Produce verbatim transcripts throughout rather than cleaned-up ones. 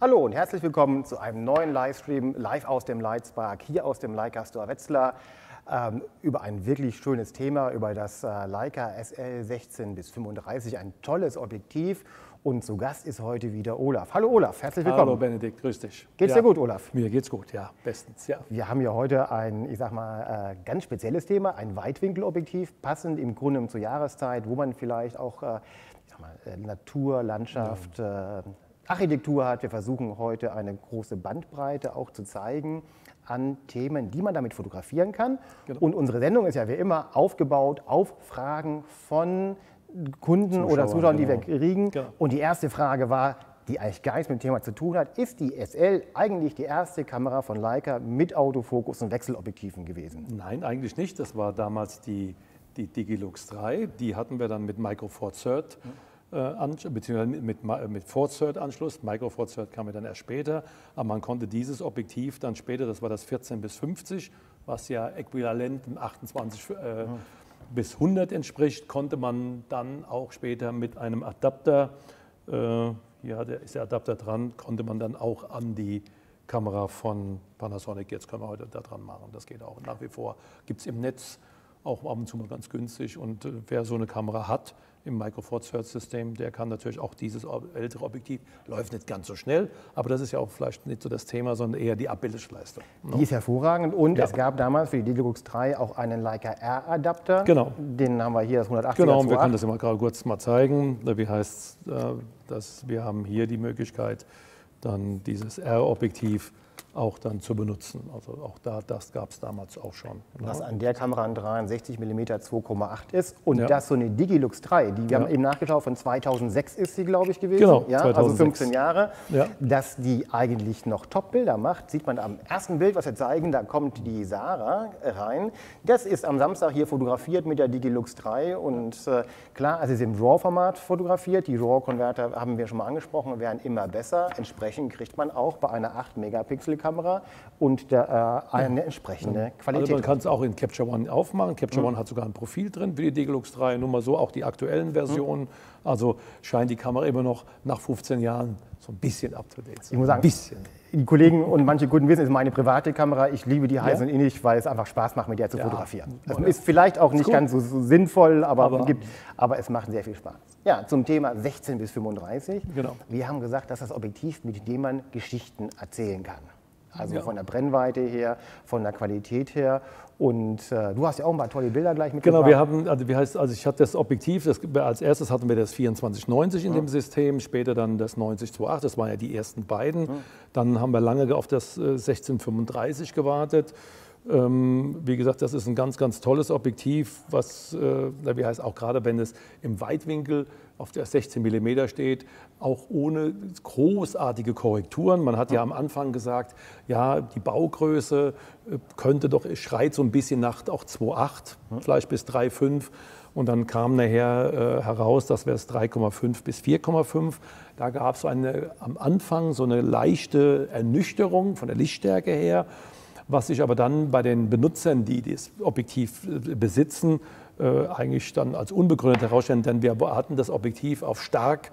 Hallo und herzlich willkommen zu einem neuen Livestream, live aus dem Lightspark, hier aus dem Leica Store Wetzlar, ähm, über ein wirklich schönes Thema, über das äh, Leica S L sechzehn bis fünfunddreißig, ein tolles Objektiv. Und zu Gast ist heute wieder Olaf. Hallo Olaf, herzlich willkommen. Hallo Benedikt, grüß dich. Geht's ja, dir gut, Olaf? Mir geht's gut, ja, bestens, ja. Wir haben ja heute ein, ich sag mal, äh, ganz spezielles Thema, ein Weitwinkelobjektiv, passend im Grunde zur Jahreszeit, wo man vielleicht auch äh, ich sag mal, äh, Natur, Landschaft, ja. äh, Architektur hat. Wir versuchen heute eine große Bandbreite auch zu zeigen an Themen, die man damit fotografieren kann. Genau. Und unsere Sendung ist ja wie immer aufgebaut auf Fragen von Kunden Zuschauer, oder Zuschauern, genau. die wir kriegen. Genau. Und die erste Frage war, die eigentlich gar nichts mit dem Thema zu tun hat, ist die S L eigentlich die erste Kamera von Leica mit Autofokus und Wechselobjektiven gewesen? Nein, eigentlich nicht. Das war damals die, die Digilux drei. Die hatten wir dann mit Micro Four Third. Ja. Beziehungsweise mit, mit Four Third Anschluss. Micro Four Third kam ja dann erst später, aber man konnte dieses Objektiv dann später, das war das vierzehn bis fünfzig, was ja äquivalent dem achtundzwanzig äh, ja. bis hundert entspricht, konnte man dann auch später mit einem Adapter, äh, ja, der ist der Adapter dran, konnte man dann auch an die Kamera von Panasonic, jetzt können wir heute da dran machen, das geht auch nach wie vor, gibt es im Netz auch ab und zu mal ganz günstig und äh, wer so eine Kamera hat, im Micro Four Third System, der kann natürlich auch dieses ältere Objektiv, läuft nicht ganz so schnell, aber das ist ja auch vielleicht nicht so das Thema, sondern eher die Abbildungsleistung. Die ist hervorragend und ja. es gab damals für die Digilux drei auch einen Leica R-Adapter. Genau. Den haben wir hier, das hundertachtziger. Genau, und wir können das immer gerade kurz mal zeigen. Wie heißt es, wir haben hier die Möglichkeit, dann dieses R-Objektiv auch dann zu benutzen. Also auch da, das gab es damals auch schon. Was an der Kamera ein dreiundsechzig Millimeter zwei Komma acht ist und ja. das so eine Digilux drei, die wir ja. haben eben nachgeschaut, von zweitausendsechs ist sie, glaube ich, gewesen. Genau, ja, zweitausendsechs. Also fünfzehn Jahre. Ja. Dass die eigentlich noch Top-Bilder macht, sieht man am ersten Bild, was wir zeigen, da kommt die Sarah rein. Das ist am Samstag hier fotografiert mit der Digilux drei und äh, klar, also es ist im RAW-Format fotografiert. Die RAW-Konverter haben wir schon mal angesprochen, werden immer besser. Entsprechend kriegt man auch bei einer acht Megapixel Kamera und der, äh, eine entsprechende ja. Qualität. Also man kann es auch in Capture One aufmachen. Capture mhm. One hat sogar ein Profil drin für die Digilux drei, nur mal so, auch die aktuellen Versionen. Mhm. Also scheint die Kamera immer noch nach fünfzehn Jahren so ein bisschen up-to-date zu sein. Ich muss sagen, ein bisschen. Die Kollegen und manche Kunden wissen, es ist meine private Kamera. Ich liebe die heiß ja. und innig, weil es einfach Spaß macht, mit der zu ja. fotografieren. Das ist vielleicht auch nicht ganz so, so sinnvoll, aber, aber, gibt, aber es macht sehr viel Spaß. Ja, zum Thema sechzehn bis fünfunddreißig. Genau. Wir haben gesagt, das ist das Objektiv, mit dem man Geschichten erzählen kann. Also ja. von der Brennweite her, von der Qualität her. Und äh, du hast ja auch ein paar tolle Bilder gleich mitgebracht. Genau, wir haben, also, wie heißt, also ich hatte das Objektiv, das, als erstes hatten wir das vierundzwanzig neunzig in ja. dem System, später dann das neunzig zweiundachtzig, das waren ja die ersten beiden. Ja. Dann haben wir lange auf das äh, sechzehn fünfunddreißig gewartet. Ähm, wie gesagt, das ist ein ganz, ganz tolles Objektiv, was, äh, wie heißt, auch gerade wenn es im Weitwinkel auf der sechzehn Millimeter steht, auch ohne großartige Korrekturen. Man hat ja am Anfang gesagt, ja, die Baugröße könnte doch, es schreit so ein bisschen nach auch zwei Komma acht, vielleicht bis drei Komma fünf. Und dann kam nachher äh, heraus, dass wir es drei Komma fünf bis vier Komma fünf. Da gab es eine, am Anfang so eine leichte Ernüchterung von der Lichtstärke her, was sich aber dann bei den Benutzern, die das Objektiv besitzen, äh, eigentlich dann als unbegründet herausstellen, denn wir hatten das Objektiv auf stark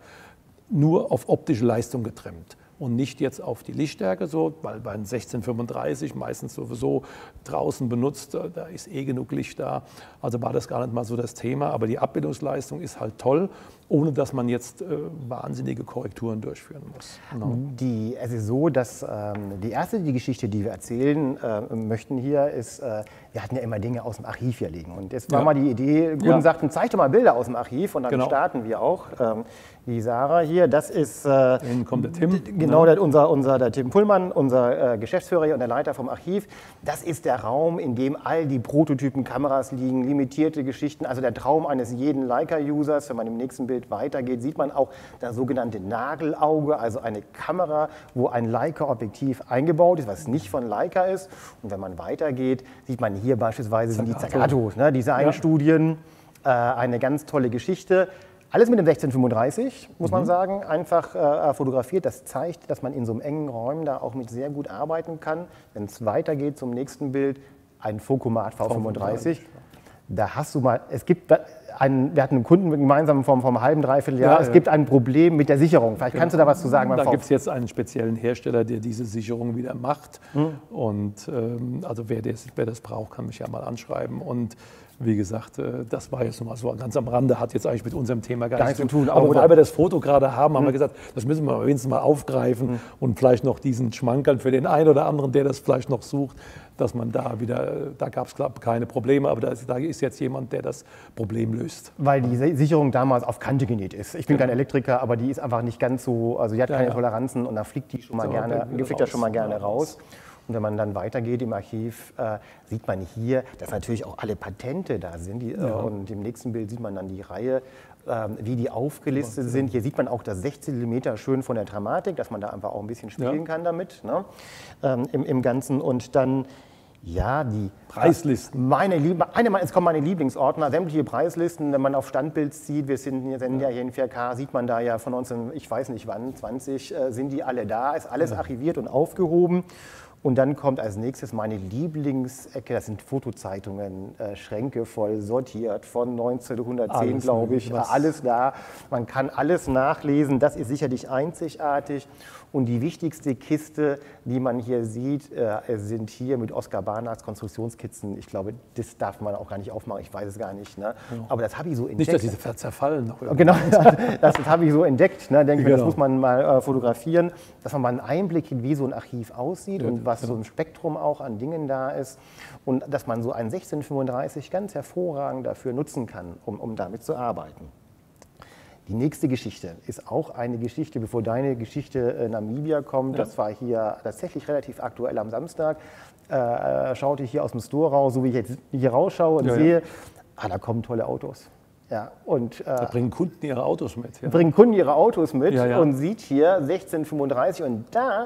nur auf optische Leistung getrimmt und nicht jetzt auf die Lichtstärke so, weil bei einem sechzehn fünfunddreißig meistens sowieso draußen benutzt, da ist eh genug Licht da, also war das gar nicht mal so das Thema, aber die Abbildungsleistung ist halt toll, ohne dass man jetzt äh, wahnsinnige Korrekturen durchführen muss. Genau. Die, es ist so, dass ähm, die erste die Geschichte, die wir erzählen äh, möchten hier, ist, äh, wir hatten ja immer Dinge aus dem Archiv hier liegen. Und jetzt war ja. mal die Idee, Kunden ja. sagten, zeig doch mal Bilder aus dem Archiv und dann genau. starten wir auch. Ähm, die Sarah hier, das ist äh, kommt der Tim. Genau, der, unser, unser der Tim Pullmann, unser äh, Geschäftsführer hier und der Leiter vom Archiv. Das ist der Raum, in dem all die Prototypen Kameras liegen, limitierte Geschichten, also der Traum eines jeden Leica-Users. Wenn man im nächsten Bild weitergeht, sieht man auch das sogenannte Nagelauge, also eine Kamera, wo ein Leica-Objektiv eingebaut ist, was nicht von Leica ist. Und wenn man weitergeht, sieht man hier beispielsweise sind die Zagatos, ne, Designstudien, ja. äh, eine ganz tolle Geschichte. Alles mit dem sechzehn fünfunddreißig, muss mhm. man sagen, einfach äh, fotografiert. Das zeigt, dass man in so einem engen Räumen da auch mit sehr gut arbeiten kann. Wenn es weitergeht zum nächsten Bild, ein Focomat V fünfunddreißig. da hast du mal, es gibt einen, wir hatten einen Kunden gemeinsam vom, vom halben, dreiviertel Jahr, Ja, es ja. gibt ein Problem mit der Sicherung. Vielleicht kannst du da was zu sagen. Da gibt es jetzt einen speziellen Hersteller, der diese Sicherung wieder macht. Mhm. Und ähm, also wer das, wer das braucht, kann mich ja mal anschreiben. Und wie gesagt, äh, das war jetzt nochmal so ganz am Rande, hat jetzt eigentlich mit unserem Thema gar, gar nichts zu tun. Aber oder? weil wir das Foto gerade haben, haben mhm. wir gesagt, das müssen wir wenigstens mal aufgreifen mhm. und vielleicht noch diesen Schmankerl für den einen oder anderen, der das vielleicht noch sucht, dass man da wieder, da gab es keine Probleme, aber da ist, da ist jetzt jemand, der das Problem löst. Weil die Sicherung damals auf Kante genäht ist. Ich bin genau. kein Elektriker, aber die ist einfach nicht ganz so, also die hat keine ja, ja. Toleranzen und da fliegt die schon mal so, gerne, fliegt das schon mal gerne raus. raus. Und wenn man dann weitergeht im Archiv, äh, sieht man hier, dass natürlich auch alle Patente da sind. Die, ja. äh, und im nächsten Bild sieht man dann die Reihe, äh, wie die aufgelistet ja, sind. Hier sieht man auch das sechzehn Millimeter schön von der Dramatik, dass man da einfach auch ein bisschen spielen ja. kann damit, ne? ähm, im, im Ganzen. Und dann, ja, die Preislisten. Meine Lieb eine, jetzt kommen meine Lieblingsordner, sämtliche Preislisten, wenn man auf Standbild sieht, wir sind, wir sind ja hier in vier K, sieht man da ja von neunzehn, ich weiß nicht wann, zwanzig, äh, sind die alle da, ist alles ja. archiviert und aufgehoben. Und dann kommt als nächstes meine Lieblingsecke, das sind Fotozeitungen, äh, Schränke voll sortiert, von neunzehnhundertzehn, glaube ich, was. alles da. Man kann alles nachlesen, das ist sicherlich einzigartig. Und die wichtigste Kiste, die man hier sieht, äh, sind hier mit Oskar Barnags Konstruktionskizzen. Ich glaube, das darf man auch gar nicht aufmachen, ich weiß es gar nicht. Ne? Ja. Aber das habe ich so entdeckt. Nicht, dass diese zerfallen noch. Genau, das, das habe ich so entdeckt. Ne? Denke genau. mir, das muss man mal äh, fotografieren, dass man mal einen Einblick kriegt, wie so ein Archiv aussieht ja, und was genau. so ein Spektrum auch an Dingen da ist. Und dass man so ein sechzehn fünfunddreißig ganz hervorragend dafür nutzen kann, um, um damit zu arbeiten. Die nächste Geschichte ist auch eine Geschichte, bevor deine Geschichte äh, Namibia kommt. Ja. Das war hier tatsächlich relativ aktuell am Samstag. Äh, schaute ich hier aus dem Store raus, so wie ich jetzt hier rausschaue und ja, sehe, ja. Ah, da kommen tolle Autos. Ja, und, äh, da bringen Kunden ihre Autos mit. Ja. Bringen Kunden ihre Autos mit ja, ja. und sieht hier sechzehn fünfunddreißig und da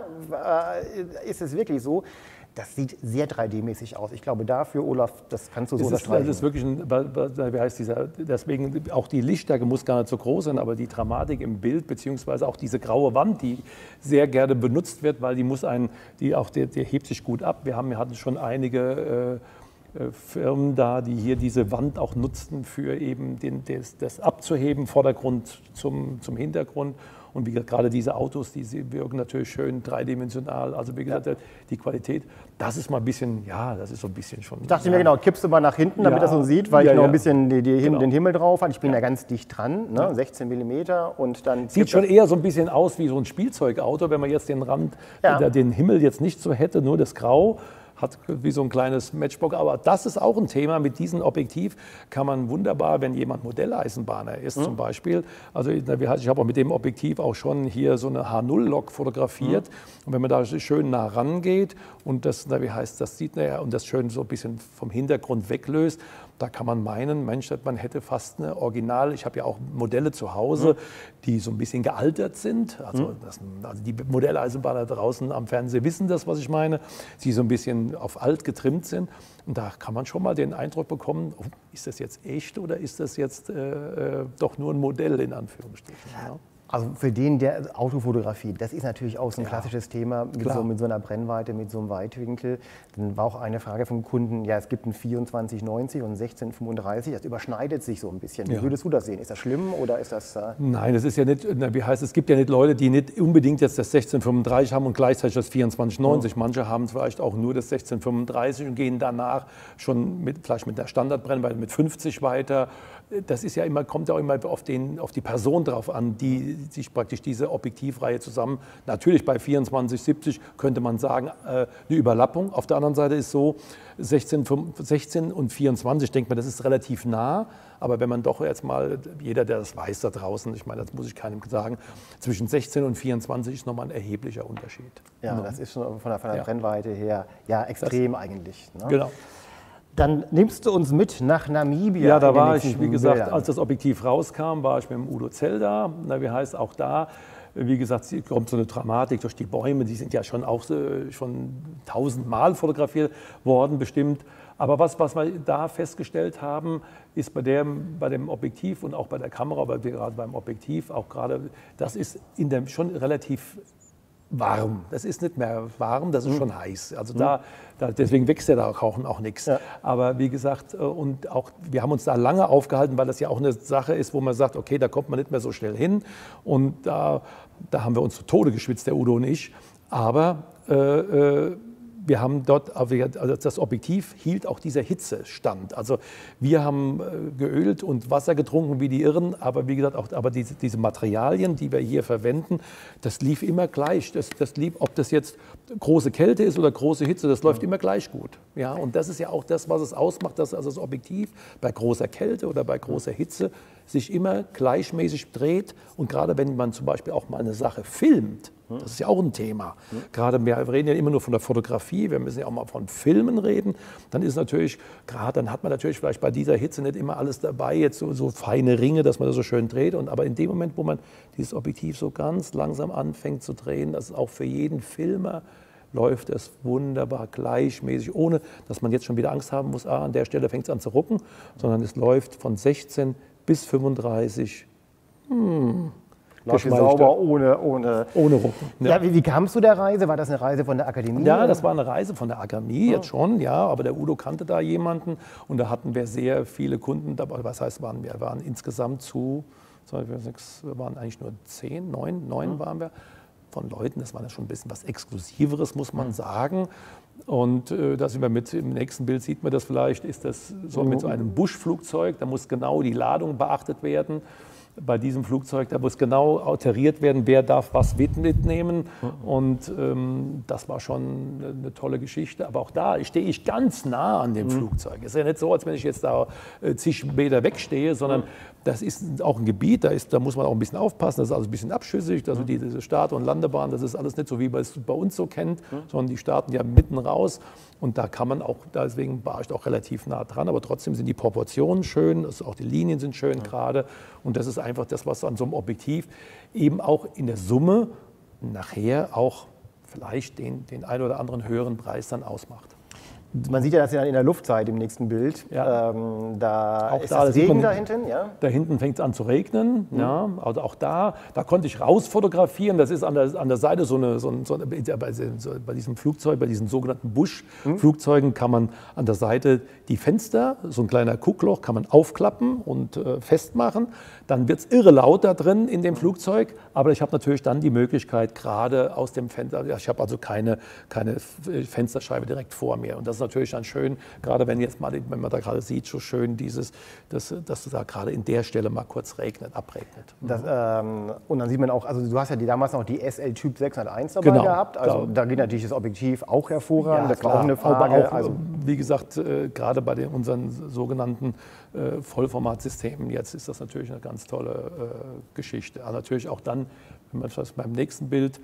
äh, ist es wirklich so, das sieht sehr drei D-mäßig aus. Ich glaube, dafür, Olaf, das kannst du so unterstreichen. Das ist wirklich ein, wie heißt dieser, deswegen auch die Lichtstärke muss gar nicht so groß sein, aber die Dramatik im Bild, beziehungsweise auch diese graue Wand, die sehr gerne benutzt wird, weil die muss einen, die auch, der, der hebt sich gut ab. Wir haben, wir hatten schon einige äh, Firmen da, die hier diese Wand auch nutzten, für eben den, das, das abzuheben, Vordergrund zum, zum Hintergrund. Und wie gesagt, gerade diese Autos, die wirken natürlich schön dreidimensional. Also wie gesagt, ja. die Qualität, das ist mal ein bisschen, ja, das ist so ein bisschen schon. Ich dachte ja. mir genau, kippst du mal nach hinten, damit ja. das so sieht, weil ja, ich noch ja. ein bisschen die, die, genau. den Himmel drauf habe. Ich bin ja, ja ganz dicht dran, ne? sechzehn Millimeter und dann. Sieht schon eher so ein bisschen aus wie so ein Spielzeugauto, wenn man jetzt den Rand, ja. den Himmel jetzt nicht so hätte, nur das Grau. Hat wie so ein kleines Matchbox, aber das ist auch ein Thema. Mit diesem Objektiv kann man wunderbar, wenn jemand Modelleisenbahner ist mhm. zum Beispiel, also ich habe auch mit dem Objektiv auch schon hier so eine H null Lok fotografiert mhm. und wenn man da schön nah rangeht und das, wie heißt, das sieht man ja und das schön so ein bisschen vom Hintergrund weglöst, da kann man meinen, Mensch, man hätte fast eine Original, ich habe ja auch Modelle zu Hause, mhm. die so ein bisschen gealtert sind, also, mhm. das, also die Modelleisenbahner draußen am Fernsehen wissen das, was ich meine, sie so ein bisschen auf alt getrimmt sind. Und da kann man schon mal den Eindruck bekommen, oh, ist das jetzt echt oder ist das jetzt äh, doch nur ein Modell in Anführungsstrichen. Ja. Also für den, der Autofotografie, das ist natürlich auch so ein ja. klassisches Thema mit so, mit so einer Brennweite, mit so einem Weitwinkel. Dann war auch eine Frage vom Kunden, ja, es gibt ein vierundzwanzig neunzig und ein sechzehn fünfunddreißig, das überschneidet sich so ein bisschen. Wie ja. würdest du das sehen? Ist das schlimm oder ist das... Äh Nein, das ist ja nicht, wie heißt es, gibt ja nicht Leute, die nicht unbedingt jetzt das sechzehn fünfunddreißig haben und gleichzeitig das vierundzwanzig neunzig. Oh. Manche haben vielleicht auch nur das sechzehn fünfunddreißig und gehen danach schon mit, vielleicht mit der Standardbrennweite mit fünfzig weiter. Das ist ja immer, kommt ja auch immer auf, den, auf die Person drauf an, die sich praktisch diese Objektivreihe zusammen, natürlich bei vierundzwanzig siebzig könnte man sagen, eine Überlappung. Auf der anderen Seite ist so, sechzehn, sechzehn und vierundzwanzig, denkt man, das ist relativ nah. Aber wenn man doch jetzt mal, jeder, der das weiß da draußen, ich meine, das muss ich keinem sagen, zwischen sechzehn und vierundzwanzig ist nochmal ein erheblicher Unterschied. Ja, ja. das ist schon von der, von der ja. Brennweite her ja extrem das, eigentlich. Ne? Genau. Dann nimmst du uns mit nach Namibia. Ja, da war ich, wie gesagt, Bildern. Als das Objektiv rauskam, war ich mit dem Udo Zell da. Na, wie heißt auch da, wie gesagt, kommt so eine Dramatik durch die Bäume. Die sind ja schon auch schon tausendmal fotografiert worden, bestimmt. Aber was, was wir da festgestellt haben, ist bei dem, bei dem Objektiv und auch bei der Kamera, aber gerade beim Objektiv auch gerade, das ist in der, schon relativ warm. Das ist nicht mehr warm, das ist mhm. schon heiß. Also da, da, deswegen wächst ja da auch, auch nichts. Ja. Aber wie gesagt, und auch, wir haben uns da lange aufgehalten, weil das ja auch eine Sache ist, wo man sagt, okay, da kommt man nicht mehr so schnell hin. Und da, da haben wir uns zu Tode geschwitzt, der Udo und ich. Aber äh, äh, wir haben dort, also das Objektiv hielt auch dieser Hitze stand. Also wir haben geölt und Wasser getrunken wie die Irren, aber wie gesagt, auch aber diese, diese Materialien, die wir hier verwenden, das lief immer gleich. Das, das lief, ob das jetzt große Kälte ist oder große Hitze, das läuft immer gleich gut. Ja, und das ist ja auch das, was es ausmacht, dass also das Objektiv bei großer Kälte oder bei großer Hitze sich immer gleichmäßig dreht. Und gerade wenn man zum Beispiel auch mal eine Sache filmt, das ist ja auch ein Thema. Gerade wir reden ja immer nur von der Fotografie, wir müssen ja auch mal von Filmen reden. Dann ist natürlich, gerade dann hat man natürlich vielleicht bei dieser Hitze nicht immer alles dabei, jetzt so, so feine Ringe, dass man das so schön dreht. Und, aber in dem Moment, wo man dieses Objektiv so ganz langsam anfängt zu drehen, das ist auch für jeden Filmer, läuft es wunderbar gleichmäßig, ohne dass man jetzt schon wieder Angst haben muss, ah, an der Stelle fängt es an zu rucken, sondern es läuft von sechzehn bis fünfunddreißig. Hm. Sauber, ohne, ohne, ohne Rucken. Ja. Ja, wie, wie kamst du der Reise? War das eine Reise von der Akademie? Ja, das war eine Reise von der Akademie, jetzt schon, ja, aber der Udo kannte da jemanden und da hatten wir sehr viele Kunden dabei. Was heißt, waren wir waren insgesamt zu, zwei, vier, sechs, wir waren eigentlich nur zehn, neun, neun mhm. waren wir von Leuten. Das war ja schon ein bisschen was Exklusiveres, muss man mhm. sagen. Und äh, da sind wir mit, im nächsten Bild sieht man das vielleicht, ist das so mit so einem Buschflugzeug, da muss genau die Ladung beachtet werden. Bei diesem Flugzeug, da muss genau autoriert werden, wer darf was mitnehmen. Und ähm, das war schon eine tolle Geschichte. Aber auch da stehe ich ganz nah an dem mhm. Flugzeug. Es ist ja nicht so, als wenn ich jetzt da äh, zig Meter wegstehe, sondern das ist auch ein Gebiet, da, ist, da muss man auch ein bisschen aufpassen. Das ist alles ein bisschen abschüssig. Also die, diese Start- und Landebahn, das ist alles nicht so, wie man es bei uns so kennt, mhm. sondern die starten ja mitten raus. Und da kann man auch, deswegen war ich auch relativ nah dran, aber trotzdem sind die Proportionen schön, also auch die Linien sind schön ja. gerade. Und das ist einfach das, was an so einem Objektiv eben auch in der Summe nachher auch vielleicht den, den einen oder anderen höheren Preis dann ausmacht. Man sieht ja das ja in der Luftzeit im nächsten Bild. Ja. Ähm, da auch ist da, das Regen da hinten. Ja? Da hinten fängt es an zu regnen. Mhm. Ja. Also auch da, da konnte ich raus fotografieren. Das ist an der, an der Seite so eine, so eine, so eine bei, so, bei diesem Flugzeug, bei diesen sogenannten Busch-Flugzeugen kann man an der Seite die Fenster, so ein kleiner Guckloch, kann man aufklappen und äh, festmachen. Dann wird es irre laut da drin in dem Flugzeug. Aber ich habe natürlich dann die Möglichkeit, gerade aus dem Fenster, ich habe also keine, keine Fensterscheibe direkt vor mir. Und das ist natürlich dann schön, gerade wenn jetzt mal, wenn man da gerade sieht, so schön dieses, dass, dass da gerade in der Stelle mal kurz regnet, abregnet. Das, ähm, und dann sieht man auch, also du hast ja die, damals noch die S L Typ sechshunderteins dabei genau, gehabt, also da, da geht natürlich das Objektiv auch hervorragend, ja, das klar, war auch eine Frage. Aber auch, also, wie gesagt, äh, gerade bei den, unseren sogenannten äh, Vollformatsystemen, jetzt ist das natürlich eine ganz tolle äh, Geschichte. Aber natürlich auch dann, wenn man das beim nächsten Bild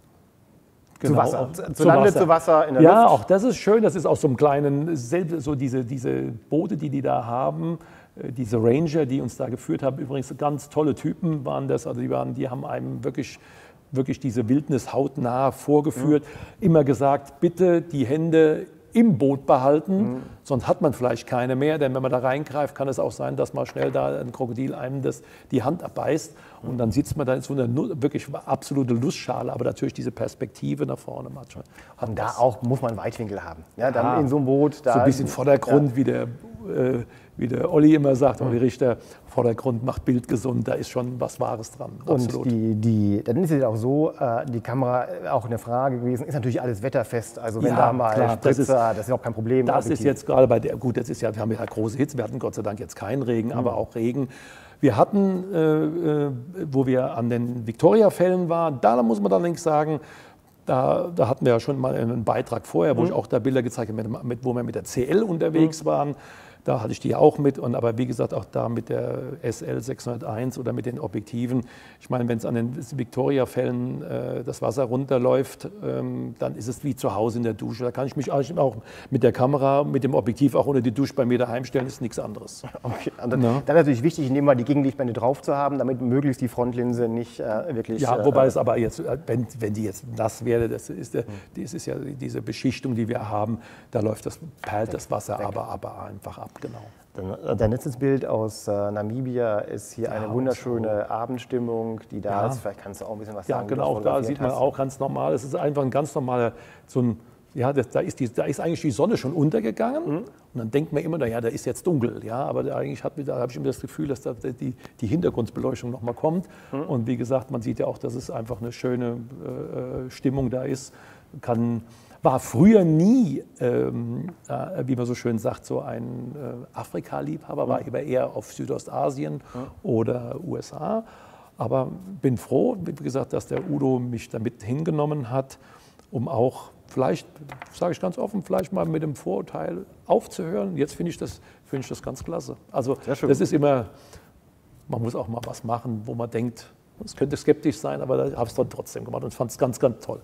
Genau, zu Wasser, auch, zu, zu Lande, Wasser. zu Wasser in der ja, Luft. Ja, auch das ist schön. Das ist aus so einem kleinen, so diese, diese Boote, die die da haben, diese Ranger, die uns da geführt haben. Übrigens ganz tolle Typen waren das. Also die, waren, die haben einem wirklich, wirklich diese Wildnis hautnah vorgeführt. Mhm. Immer gesagt, bitte die Hände im Boot behalten, mhm. sonst hat man vielleicht keine mehr, denn wenn man da reingreift, kann es auch sein, dass mal schnell da ein Krokodil einem das, die Hand abbeißt und dann sitzt man da in so einer wirklich absolute Lustschale, aber natürlich diese Perspektive nach vorne hat schon. Hat und da auch muss man Weitwinkel haben. Ja, dann ja, in so einem Boot. Da so ein bisschen Vordergrund, ja. wie der äh, wie der Olli immer sagt, Olli Richter, Vordergrund macht Bild gesund, da ist schon was Wahres dran. Absolut. Und die, die, dann ist es auch so, äh, die Kamera, auch eine Frage gewesen, ist natürlich alles wetterfest, also wenn ja, da mal klar, Spritzer, das ist, das ist auch kein Problem. Das ist jetzt gerade bei der, gut, das ist ja, wir haben ja große Hitze, wir hatten Gott sei Dank jetzt keinen Regen, mhm. aber auch Regen. Wir hatten, äh, wo wir an den Victoria-Fällen waren, da muss man allerdings sagen, Da, da hatten wir ja schon mal einen Beitrag vorher, wo mhm. ich auch da Bilder gezeigt habe, mit, mit, wo wir mit der C L unterwegs mhm. waren. Da hatte ich die auch mit, und aber wie gesagt auch da mit der S L sechshunderteins oder mit den Objektiven. Ich meine, wenn es an den Victoria-Fällen äh, das Wasser runterläuft, ähm, dann ist es wie zu Hause in der Dusche. Da kann ich mich auch mit der Kamera, mit dem Objektiv auch unter die Dusche bei mir daheim stellen, ist nichts anderes. Okay. Und dann, dann ist natürlich wichtig, in dem Fall die Gegenlichtblende drauf zu haben, damit möglichst die Frontlinse nicht äh, wirklich... Ja, wobei äh, es aber jetzt, wenn, wenn die jetzt nass wäre, das ist, der, das ist ja diese Beschichtung, die wir haben, da läuft das, perlt das Wasser aber, aber einfach ab. genau. Dann, dein letztes Bild aus äh, Namibia ist hier ja, eine wunderschöne so. Abendstimmung, die da ja. ist. Vielleicht kannst du auch ein bisschen was ja, sagen. Ja, genau, da sieht man hast. auch ganz normal, es ist einfach ein ganz normaler, so ein, ja, das, da, ist die, da ist eigentlich die Sonne schon untergegangen mhm. und dann denkt man immer, naja, da ist jetzt dunkel, ja, aber da, eigentlich hat, da habe ich immer das Gefühl, dass da die, die Hintergrundbeleuchtung nochmal kommt mhm. und wie gesagt, man sieht ja auch, dass es einfach eine schöne äh, Stimmung da ist, kann... War früher nie, ähm, äh, wie man so schön sagt, so ein äh, Afrika-Liebhaber, war aber eher auf Südostasien ja. oder U S A. Aber bin froh, wie gesagt, dass der Udo mich damit hingenommen hat, um auch vielleicht, sage ich ganz offen, vielleicht mal mit dem Vorurteil aufzuhören. Jetzt finde ich, das, find ich das ganz klasse. Also das ist immer, man muss auch mal was machen, wo man denkt, es könnte skeptisch sein, aber da habe ich es dann trotzdem gemacht und fand es ganz, ganz toll.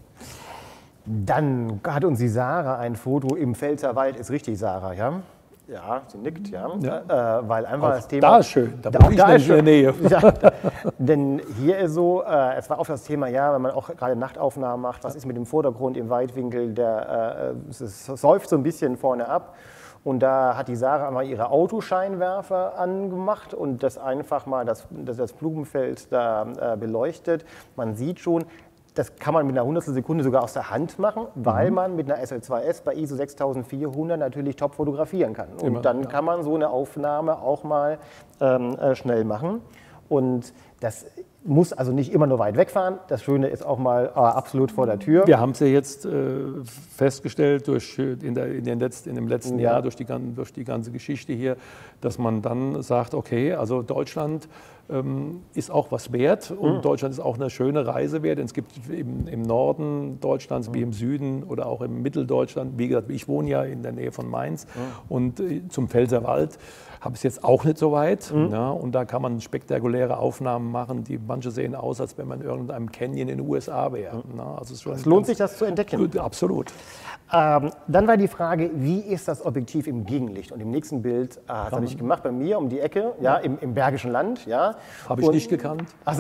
Dann hat uns die Sarah ein Foto im Pfälzerwald, ist richtig, Sarah, ja? Ja, sie nickt, ja. ja. Äh, weil einfach auch das Thema. Da ist schön, da, da, bin da ich in der Nähe. Ja, denn hier ist so, äh, es war auch das Thema, ja, wenn man auch gerade Nachtaufnahmen macht, was ist mit dem Vordergrund im Weitwinkel, der äh, es säuft so ein bisschen vorne ab. Und da hat die Sarah einmal ihre Autoscheinwerfer angemacht und das einfach mal das, das, das Blumenfeld da äh, beleuchtet. Man sieht schon, das kann man mit einer Hundertstel Sekunde sogar aus der Hand machen, weil mhm. man mit einer S L zwei S bei I S O sechstausendvierhundert natürlich top fotografieren kann. Und Immer, dann ja. kann man so eine Aufnahme auch mal ähm, äh, schnell machen. Und das muss also nicht immer nur weit wegfahren. Das Schöne ist auch mal äh, absolut vor der Tür. Wir haben es ja jetzt äh, festgestellt durch, in, der, in, den Letzt, in dem letzten ja. Jahr durch die, durch die ganze Geschichte hier, dass man dann sagt, okay, also Deutschland ähm, ist auch was wert und mhm. Deutschland ist auch eine schöne Reise wert. Es gibt im, im Norden Deutschlands mhm. wie im Süden oder auch im Mitteldeutschland, wie gesagt, ich wohne ja in der Nähe von Mainz mhm. und äh, zum Pfälzerwald habe ich es jetzt auch nicht so weit. Mhm. Ja, und da kann man spektakuläre Aufnahmen machen, die manche sehen aus, als wenn man in irgendeinem Canyon in den U S A wäre. Mhm. Ja, also es, es lohnt sich, das zu entdecken. Absolut. Ähm, dann war die Frage, wie ist das Objektiv im Gegenlicht? Und im nächsten Bild äh, hat er nicht gemacht, bei mir um die Ecke, ja, im, im Bergischen Land. Ja. Habe ich und, nicht gekannt. Also,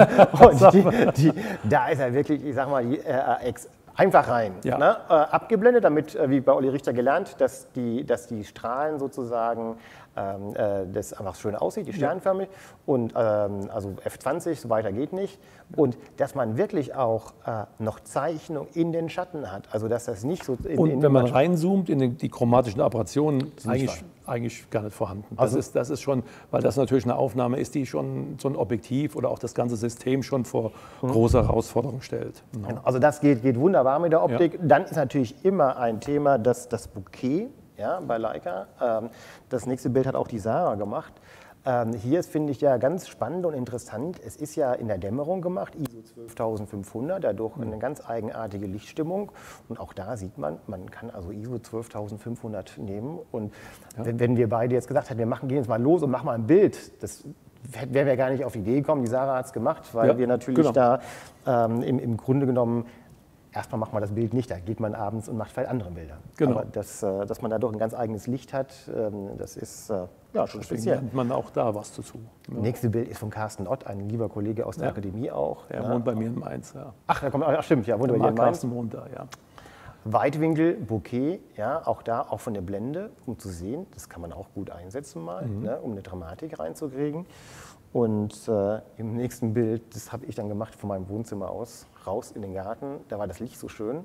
und die, die, da ist er wirklich, ich sag mal, äh, ex einfach rein, ja. ne? äh, abgeblendet, damit, äh, wie bei Olli Richter gelernt, dass die, dass die Strahlen sozusagen, ähm, äh, das einfach schön aussieht, die sternförmig, ja. und ähm, also F zwanzig, so weiter geht nicht. Und dass man wirklich auch äh, noch Zeichnung in den Schatten hat, also dass das nicht so... In, und in wenn man reinzoomt in die, die chromatischen Apparationen, eigentlich, eigentlich gar nicht vorhanden. Das, also, ist, das ist schon, weil das natürlich eine Aufnahme ist, die schon so ein Objektiv oder auch das ganze System schon vor mhm. große Herausforderungen stellt. Genau. Also das geht, geht wunderbar mit der Optik. Ja. Dann ist natürlich immer ein Thema, dass das Bokeh, ja, bei Leica. Ähm, das nächste Bild hat auch die Sarah gemacht. Ähm, hier ist, finde ich, ja ganz spannend und interessant. Es ist ja in der Dämmerung gemacht, I S O zwölftausendfünfhundert, dadurch eine ganz eigenartige Lichtstimmung. Und auch da sieht man, man kann also I S O zwölftausendfünfhundert nehmen. Und ja. wenn, wenn wir beide jetzt gesagt hätten, wir machen, gehen jetzt mal los und machen mal ein Bild, das wären wir gar nicht auf die Idee gekommen. Die Sarah hat es gemacht, weil ja, wir natürlich genau. da ähm, im, im Grunde genommen erstmal macht man das Bild nicht, da geht man abends und macht vielleicht andere Bilder. Genau. Aber das, dass man dadurch ein ganz eigenes Licht hat, das ist ja, schon speziell. Deswegen lernt man auch da was dazu. Ja. Nächste Bild ist von Carsten Ott, ein lieber Kollege aus der ja. Akademie auch. Er ja. wohnt bei mir in Mainz. Ja. Ach, da kommt, ach, stimmt, ja, wohnt bei dir in Mainz. Carsten wohnt da, ja. Weitwinkel, Bokeh, ja, auch da, auch von der Blende, um zu sehen, das kann man auch gut einsetzen mal, mhm. ne, um eine Dramatik reinzukriegen. Und äh, im nächsten Bild, das habe ich dann gemacht von meinem Wohnzimmer aus, raus in den Garten, da war das Licht so schön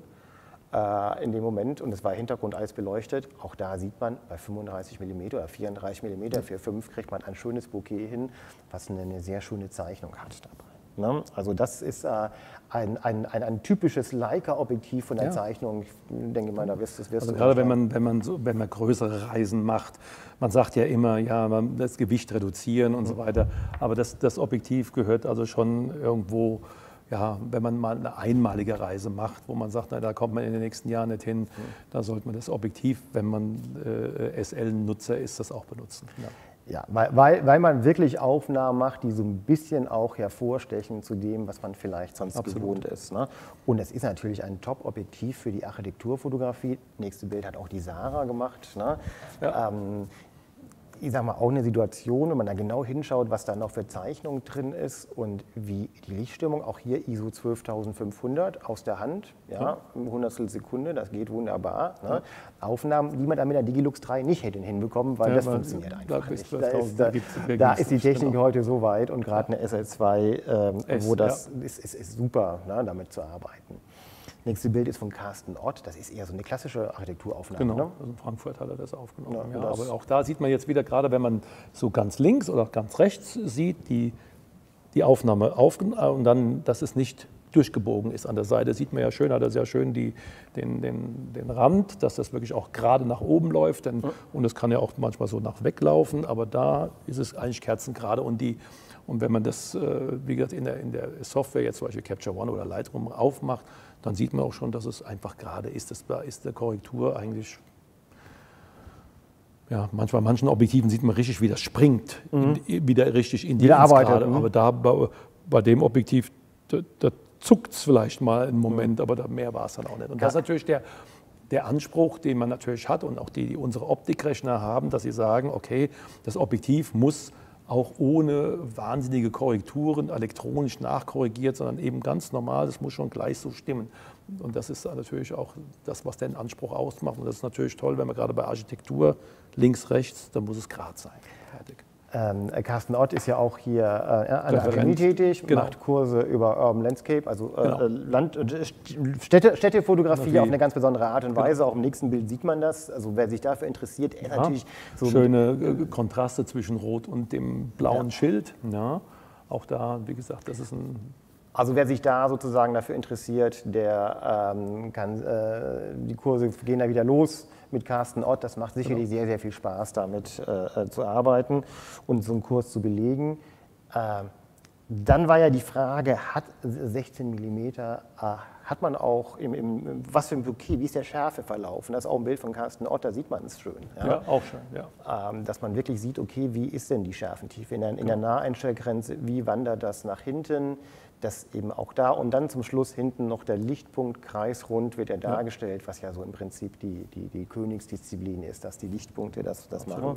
äh, in dem Moment und es war Hintergrund alles beleuchtet. Auch da sieht man, bei fünfunddreißig Millimeter oder vierunddreißig Millimeter für fünf kriegt man ein schönes Bokeh hin, was eine, eine sehr schöne Zeichnung hat dabei. Ne? Also das ist äh, ein, ein, ein, ein typisches Leica-Objektiv von der ja. Zeichnung. Ich denke mal, da wirst, das wirst also du... Gerade wenn man, wenn, man so, wenn man größere Reisen macht, man sagt ja immer, ja, man das Gewicht reduzieren und mhm. so weiter, aber das, das Objektiv gehört also schon irgendwo, ja, wenn man mal eine einmalige Reise macht, wo man sagt, na, da kommt man in den nächsten Jahren nicht hin, mhm. da sollte man das Objektiv, wenn man äh, S L-Nutzer ist, das auch benutzen. Ja. Ja, weil, weil, weil man wirklich Aufnahmen macht, die so ein bisschen auch hervorstechen zu dem, was man vielleicht sonst Absolut. gewohnt ist. Ne? Und es ist natürlich ein Top-Objektiv für die Architekturfotografie. Nächste Bild hat auch die Sarah gemacht. Ne? Ja. Ähm, ich sag mal, auch eine Situation, wenn man da genau hinschaut, was da noch für Zeichnung drin ist und wie die Lichtstimmung, auch hier I S O zwölftausendfünfhundert aus der Hand, ja, im Hundertstel Sekunde, das geht wunderbar. Ne? Ja. Aufnahmen, die man dann mit der Digilux drei nicht hätte hinbekommen, weil ja, das funktioniert einfach da nicht. Da ist, da, da ist die Technik genau. heute so weit und gerade eine S L zwei, ähm, es, wo das ja. ist, ist, ist super, ne, damit zu arbeiten. Nächste Bild ist von Carsten Ott. Das ist eher so eine klassische Architekturaufnahme. Genau, ne? also in Frankfurt hat er das aufgenommen. Ja, ja, das aber auch da sieht man jetzt wieder, gerade wenn man so ganz links oder ganz rechts sieht, die, die Aufnahme aufgenommen und dann, dass es nicht durchgebogen ist an der Seite. Sieht man ja schön, hat er sehr schön die, den, den, den Rand, dass das wirklich auch gerade nach oben läuft. Denn, ja. Und es kann ja auch manchmal so nach weglaufen, aber da ist es eigentlich kerzengerade. Und die Und wenn man das, wie gesagt, in der, in der Software, jetzt zum Beispiel Capture One oder Lightroom aufmacht, dann sieht man auch schon, dass es einfach gerade ist. Das, da ist der Korrektur eigentlich, ja, manchmal, manchen Objektiven sieht man richtig, wie das springt, mhm. in, wieder richtig in die Gerade. Mhm. Aber da bei, bei dem Objektiv, da, da zuckt es vielleicht mal einen Moment, mhm. aber da, mehr war es dann auch nicht. Und das ist natürlich der, der Anspruch, den man natürlich hat und auch die, die unsere Optikrechner haben, dass sie sagen, okay, das Objektiv muss auch ohne wahnsinnige Korrekturen elektronisch nachkorrigiert, sondern eben ganz normal, das muss schon gleich so stimmen. Und das ist natürlich auch das, was den Anspruch ausmacht. Und das ist natürlich toll, wenn man gerade bei Architektur links, rechts, dann muss es gerade sein. Fertig. Ähm, Carsten Ott ist ja auch hier äh, an der Akademie tätig, genau. macht Kurse über Urban Landscape, also äh, genau. Land, Städte, Städtefotografie Natürlich. auf eine ganz besondere Art und Weise. Genau. Auch im nächsten Bild sieht man das. Also wer sich dafür interessiert, ist ja. natürlich so schöne äh, Kontraste zwischen Rot und dem blauen ja. Schild. Ja. Auch da, wie gesagt, das ist ein Also wer sich da sozusagen dafür interessiert, der ähm, kann, äh, die Kurse gehen da wieder los mit Carsten Ott. Das macht sicherlich genau. sehr, sehr viel Spaß, damit äh, zu arbeiten und so einen Kurs zu belegen. Äh, dann war ja die Frage, hat sechzehn Millimeter, äh, hat man auch, im, im, was für ein Bouquet, wie ist der Schärfeverlauf? Und das ist auch ein Bild von Carsten Ott, da sieht man es schön. Ja, ja auch schön, ja. Ähm, dass man wirklich sieht, okay, wie ist denn die Schärfentiefe in der, in genau. der Naheinstellgrenze, wie wandert das nach hinten? Das eben auch da und dann zum Schluss hinten noch der Lichtpunkt kreisrund wird ja dargestellt, was ja so im Prinzip die, die, die Königsdisziplin ist, dass die Lichtpunkte das, das machen.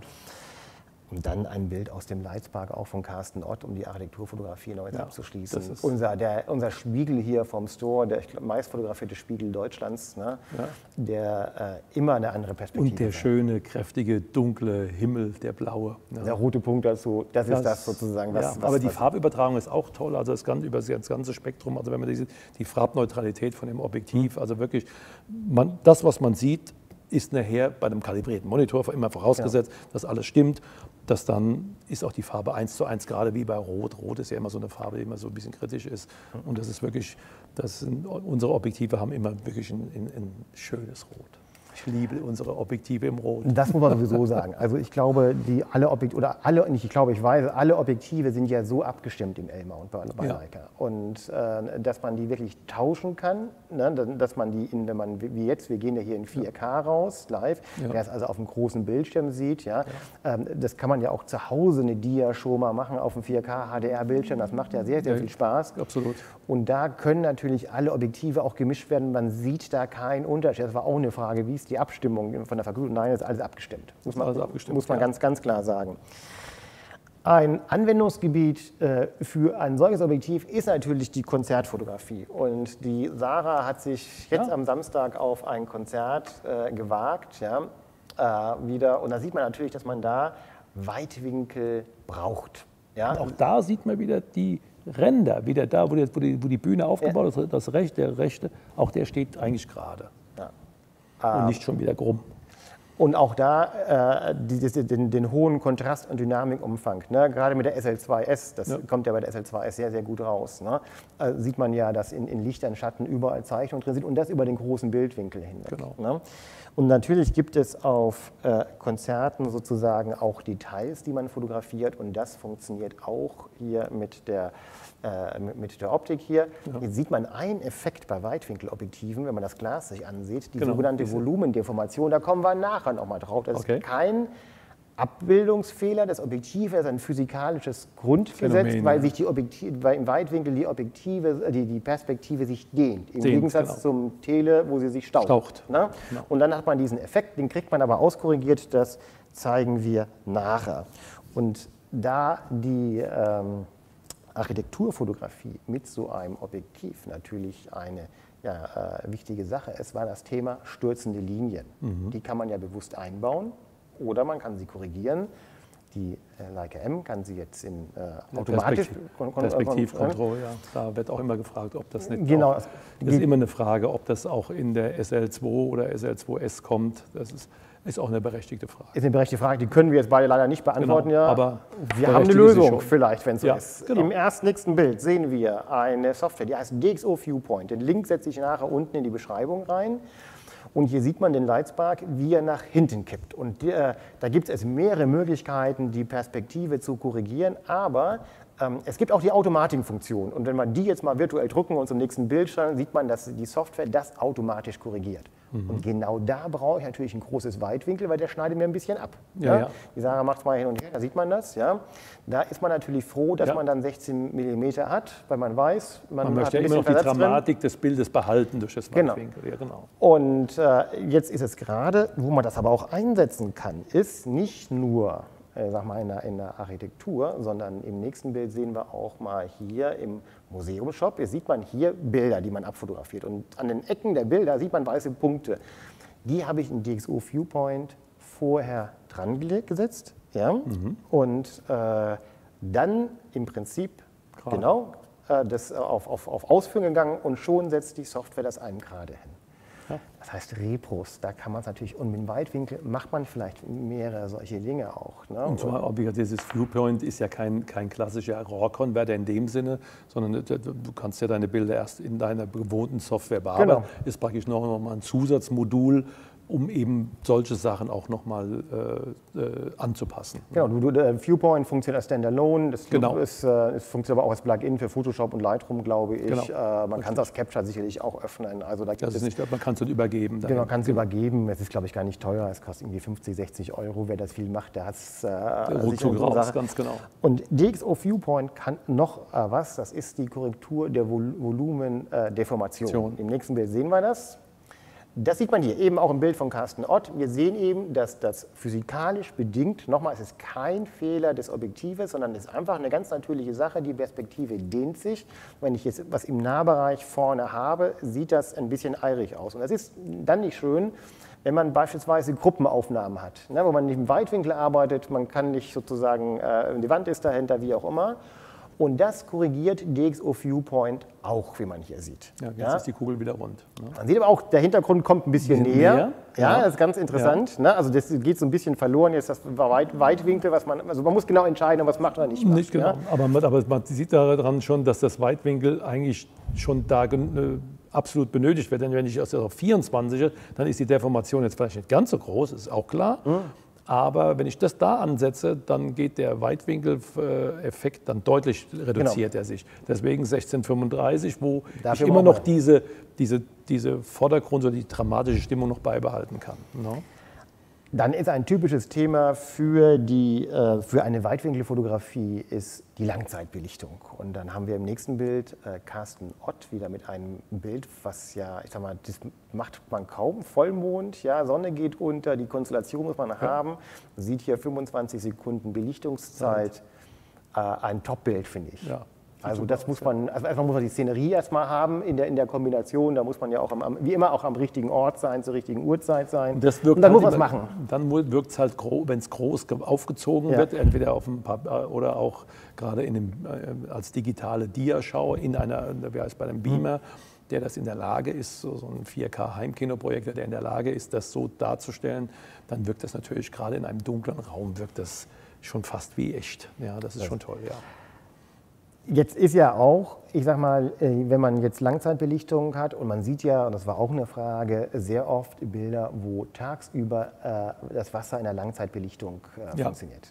Und dann ein Bild aus dem Leitzpark auch von Carsten Ott, um die Architekturfotografie noch jetzt ja, abzuschließen. Unser, der, unser Spiegel hier vom Store, der ich glaub, meist fotografierte Spiegel Deutschlands, ne, ja. der äh, immer eine andere Perspektive hat. Und der hat. schöne, kräftige, dunkle Himmel, der blaue. Ja. Der rote Punkt dazu, das, das ist das sozusagen. Was, ja, was, aber was, die Farbübertragung ist auch toll, also das ganze, über das ganze Spektrum, also wenn man diese, die Farbneutralität von dem Objektiv, also wirklich, man, das, was man sieht, ist nachher bei einem kalibrierten Monitor immer vorausgesetzt, ja. dass alles stimmt. Das dann ist auch die Farbe eins zu eins, gerade wie bei Rot. Rot ist ja immer so eine Farbe, die immer so ein bisschen kritisch ist. Und das ist wirklich, das sind, unsere Objektive haben immer wirklich ein, ein, ein schönes Rot. Ich liebe unsere Objektive im Rot. Das muss man sowieso sagen. Also ich glaube, die alle Objektive, oder alle, nicht ich glaube, ich weiß, alle Objektive sind ja so abgestimmt im L-Mount bei, bei ja. Leica. Und äh, dass man die wirklich tauschen kann, ne? Dass man die, in, wenn man, wie jetzt, wir gehen ja hier in vier K raus, live, ja. wer es also auf dem großen Bildschirm sieht, ja, ja. Ähm, das kann man ja auch zu Hause eine Dia schon mal machen auf dem vier K H D R-Bildschirm, das macht ja sehr, sehr ja, viel Spaß. Absolut. Und da können natürlich alle Objektive auch gemischt werden, man sieht da keinen Unterschied. Das war auch eine Frage, wie ist die Abstimmung von der Vergütung? Nein, das ist alles abgestimmt. Muss man, alles abgestimmt, muss man ja. ganz, ganz klar sagen. Ein Anwendungsgebiet äh, für ein solches Objektiv ist natürlich die Konzertfotografie. Und die Sarah hat sich jetzt ja. am Samstag auf ein Konzert äh, gewagt. Ja, äh, wieder. Und da sieht man natürlich, dass man da Weitwinkel braucht. Ja? Und auch da sieht man wieder die Ränder, wieder da, wo die, wo die, wo die Bühne aufgebaut ist, ja. das rechte, der rechte, auch der steht eigentlich gerade. Ja. Und nicht schon wieder krumm. Und auch da äh, die, die, den, den hohen Kontrast- und Dynamikumfang, ne? Gerade mit der S L zwei S, das ja. kommt ja bei der S L zwei S sehr, sehr gut raus, ne? äh, sieht man ja, dass in, in Lichtern, Schatten überall Zeichnungen drin sind und das über den großen Bildwinkel hinweg. Genau. Ne? Und natürlich gibt es auf äh, Konzerten sozusagen auch Details, die man fotografiert und das funktioniert auch hier mit der, äh, mit der Optik hier. Ja. Jetzt sieht man einen Effekt bei Weitwinkelobjektiven, wenn man das Glas sich ansieht, die genau. sogenannte Volumendeformation, da kommen wir nachher noch mal drauf. Das okay. ist kein Abbildungsfehler. Das Objektiv ist ein physikalisches Grundgesetz, Phänomen, weil ja. sich die Objektive, weil im Weitwinkel die Objektive, die, die Perspektive sich dehnt. Im Dehnt, Gegensatz genau. zum Tele, wo sie sich staucht. Staucht. Ne? Genau. Und dann hat man diesen Effekt, den kriegt man aber auskorrigiert, das zeigen wir nachher. Und da die ähm, Architekturfotografie mit so einem Objektiv natürlich eine ja, äh, wichtige Sache ist, war das Thema stürzende Linien. Mhm. Die kann man ja bewusst einbauen oder man kann sie korrigieren. Die äh, Leica M kann sie jetzt in äh, automatisch... Perspektiv Perspektivkontrolle, ja. Da wird auch immer gefragt, ob das nicht genau, auch, das ist immer eine Frage, ob das auch in der S L zwei oder S L zwei S kommt. Das ist, ist auch eine berechtigte Frage. Ist eine berechtigte Frage, die können wir jetzt beide leider nicht beantworten. Genau, ja. aber wir haben eine berechtigt ist sie Lösung schon. vielleicht, wenn es so Ja, ist. genau. Im ersten nächsten Bild sehen wir eine Software, die heißt D X O Viewpoint. Den Link setze ich nachher unten in die Beschreibung rein. Und hier sieht man den Lightspark, wie er nach hinten kippt. Und äh, da gibt es mehrere Möglichkeiten, die Perspektive zu korrigieren, aber ähm, es gibt auch die Automatikfunktion. Und wenn wir die jetzt mal virtuell drucken und zum nächsten Bild stellen, sieht man, dass die Software das automatisch korrigiert. Mhm. Und genau da brauche ich natürlich ein großes Weitwinkel, weil der schneidet mir ein bisschen ab. Ja, Ja? ja. Die Sarah macht es mal hin und her, da sieht man das. Ja? Da ist man natürlich froh, dass Ja. man dann sechzehn Millimeter hat, weil man weiß, man, Man möchte hat ja ein immer noch bisschen die Versatz drin. Dramatik des Bildes behalten durch das Genau. Weitwinkel. Ja, genau. Und äh, jetzt ist es gerade, wo man das aber auch einsetzen kann, ist nicht nur äh, sag mal in, der, in der Architektur, sondern im nächsten Bild sehen wir auch mal hier im Museumsshop. Hier sieht man hier Bilder, die man abfotografiert. Und an den Ecken der Bilder sieht man weiße Punkte. Die habe ich in D X O Viewpoint vorher dran gesetzt. Ja? Mhm. Und äh, dann im Prinzip Gerade. genau äh, das auf, auf, auf Ausführung gegangen und schon setzt die Software das einem gerade hin. Ja. Das heißt Repros, da kann man es natürlich, und mit dem Weitwinkel macht man vielleicht mehrere solche Dinge auch. Ne? Und zwar, ob dieses Viewpoint ist ja kein, kein klassischer RAW-Konverter in dem Sinne, sondern du kannst ja deine Bilder erst in deiner gewohnten Software bearbeiten. Genau. Ist praktisch noch mal ein Zusatzmodul, um eben solche Sachen auch nochmal äh, äh, anzupassen. Genau, du, du, der Viewpoint funktioniert als Standalone, das Genau. ist, äh, es funktioniert aber auch als Plugin für Photoshop und Lightroom, glaube ich. Genau. Äh, man kann es als Capture sicherlich auch öffnen. Also da gibt Das ist es, nicht, man kann es dann übergeben. genau, man kann es übergeben. Es ist, glaube ich, gar nicht teuer. Es kostet irgendwie fünfzig, sechzig Euro. Wer das viel macht, der hat es äh, Ruckzuck raus, ganz genau. Und D X O Viewpoint kann noch äh, was, das ist die Korrektur der Vol Volumendeformation. Im nächsten Bild sehen wir das. Das sieht man hier eben auch im Bild von Carsten Ott. Wir sehen eben, dass das physikalisch bedingt, nochmal, es ist kein Fehler des Objektives, sondern es ist einfach eine ganz natürliche Sache. Die Perspektive dehnt sich. Wenn ich jetzt was im Nahbereich vorne habe, sieht das ein bisschen eirig aus. Und das ist dann nicht schön, wenn man beispielsweise Gruppenaufnahmen hat, ne, wo man nicht im Weitwinkel arbeitet, man kann nicht sozusagen, äh, die Wand ist dahinter, wie auch immer. Und das korrigiert D X O Viewpoint auch, wie man hier sieht. Ja, jetzt Ja? ist die Kugel wieder rund. Ne? Man sieht aber auch, der Hintergrund kommt ein bisschen Bisschen näher. näher, Ja, ja. das ist ganz interessant. Ne? Also das geht so ein bisschen verloren, jetzt das Weit Weitwinkel, was man, also man muss genau entscheiden, ob man es macht oder nicht macht. Nicht genau, Ja? aber, man, aber man sieht daran schon, dass das Weitwinkel eigentlich schon da äh, absolut benötigt wird. Denn wenn ich das auf vierundzwanzig, dann ist die Deformation jetzt vielleicht nicht ganz so groß, ist auch klar. Mhm. Aber wenn ich das da ansetze, dann geht der Weitwinkel-Effekt dann deutlich reduziert Genau. er sich. Deswegen sechzehn fünfunddreißig, wo Dafür ich immer noch brauchen wir- diese, diese, diese Vordergrund- oder die dramatische Stimmung noch beibehalten kann. Ne? Dann ist ein typisches Thema für, die, äh, für eine Weitwinkelfotografie ist die Langzeitbelichtung. Und dann haben wir im nächsten Bild äh, Carsten Ott wieder mit einem Bild, was ja, ich sag mal, das macht man kaum. Vollmond, ja, Sonne geht unter, die Konstellation muss man ja. haben. Man sieht hier fünfundzwanzig Sekunden Belichtungszeit. Äh, ein Top-Bild, finde ich. Ja. Also das muss man, also erstmal muss man die Szenerie erstmal haben in der, in der Kombination, da muss man ja auch am, wie immer auch am richtigen Ort sein, zur richtigen Uhrzeit sein. Das wirkt und dann halt muss man es immer- machen. Dann wirkt es halt, wenn es groß ge- aufgezogen Ja. wird, entweder auf dem Pap- oder auch gerade in dem, äh, als digitale Diaschau in einer, wie heißt bei einem Beamer, der das in der Lage ist, so, so ein vier K Heimkinoprojektor, der in der Lage ist, das so darzustellen, dann wirkt das natürlich gerade in einem dunklen Raum, wirkt das schon fast wie echt. Ja, das ist schon toll, ja. Jetzt ist ja auch, ich sag mal, äh, wenn man jetzt Langzeitbelichtung hat und man sieht ja, und das war auch eine Frage, sehr oft Bilder, wo tagsüber äh, das Wasser in der Langzeitbelichtung äh, Ja. funktioniert.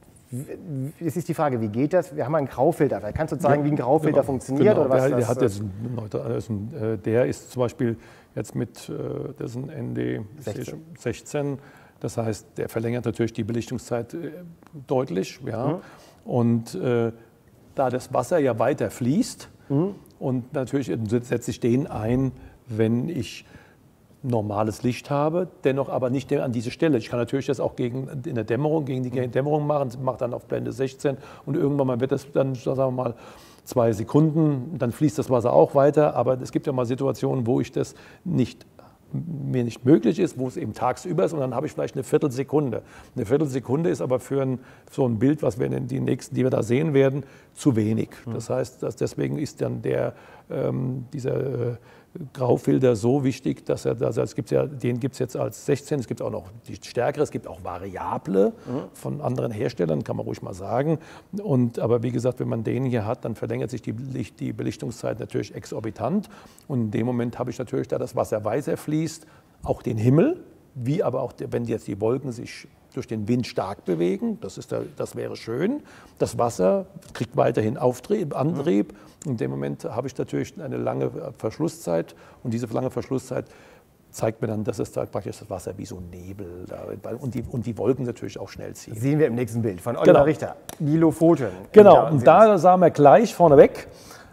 Es ist die Frage, wie geht das? Wir haben einen Graufilter. Vielleicht kannst du zeigen, wie ein Graufilter Genau, funktioniert? genau. Oder was der, das, der, hat jetzt einen Neutra- das ist ein, äh, der ist zum Beispiel jetzt mit, äh, das ist ein N D sechzehn. sechzehn, Das heißt, der verlängert natürlich die Belichtungszeit äh, deutlich. Ja. Mhm. Und äh, da das Wasser ja weiter fließt, mhm. und natürlich setze ich den ein, wenn ich normales Licht habe, dennoch aber nicht an diese Stelle. Ich kann natürlich das auch gegen, in der Dämmerung, gegen die Dämmerung machen, mache dann auf Blende sechzehn und irgendwann mal wird das dann, sagen wir mal, zwei Sekunden, dann fließt das Wasser auch weiter, aber es gibt ja mal Situationen, wo ich das nicht mir nicht möglich ist, wo es eben tagsüber ist und dann habe ich vielleicht eine Viertelsekunde. Eine Viertelsekunde ist aber für ein, so ein Bild, was wir in den nächsten, die wir da sehen werden, zu wenig. Das heißt, dass deswegen ist dann der, ähm, dieser äh, Graufilter so wichtig, dass er, also es gibt's ja, den gibt es jetzt als sechzehn, es gibt auch noch die stärkere, es gibt auch variable mhm. von anderen Herstellern, kann man ruhig mal sagen. Und, aber wie gesagt, wenn man den hier hat, dann verlängert sich die, die Belichtungszeit natürlich exorbitant. Und in dem Moment habe ich natürlich, da das Wasser weiter fließt, auch den Himmel, wie aber auch, wenn jetzt die Wolken sich durch den Wind stark bewegen, das, ist da, das wäre schön. Das Wasser kriegt weiterhin Auftrieb, Antrieb. In dem Moment habe ich natürlich eine lange Verschlusszeit und diese lange Verschlusszeit zeigt mir dann, dass es da praktisch das Wasser wie so ein Nebel da, und, die, und die Wolken natürlich auch schnell ziehen. Das sehen wir im nächsten Bild von Oliver genau. Richter, die Lofoten. Genau, und da sahen wir gleich vorneweg.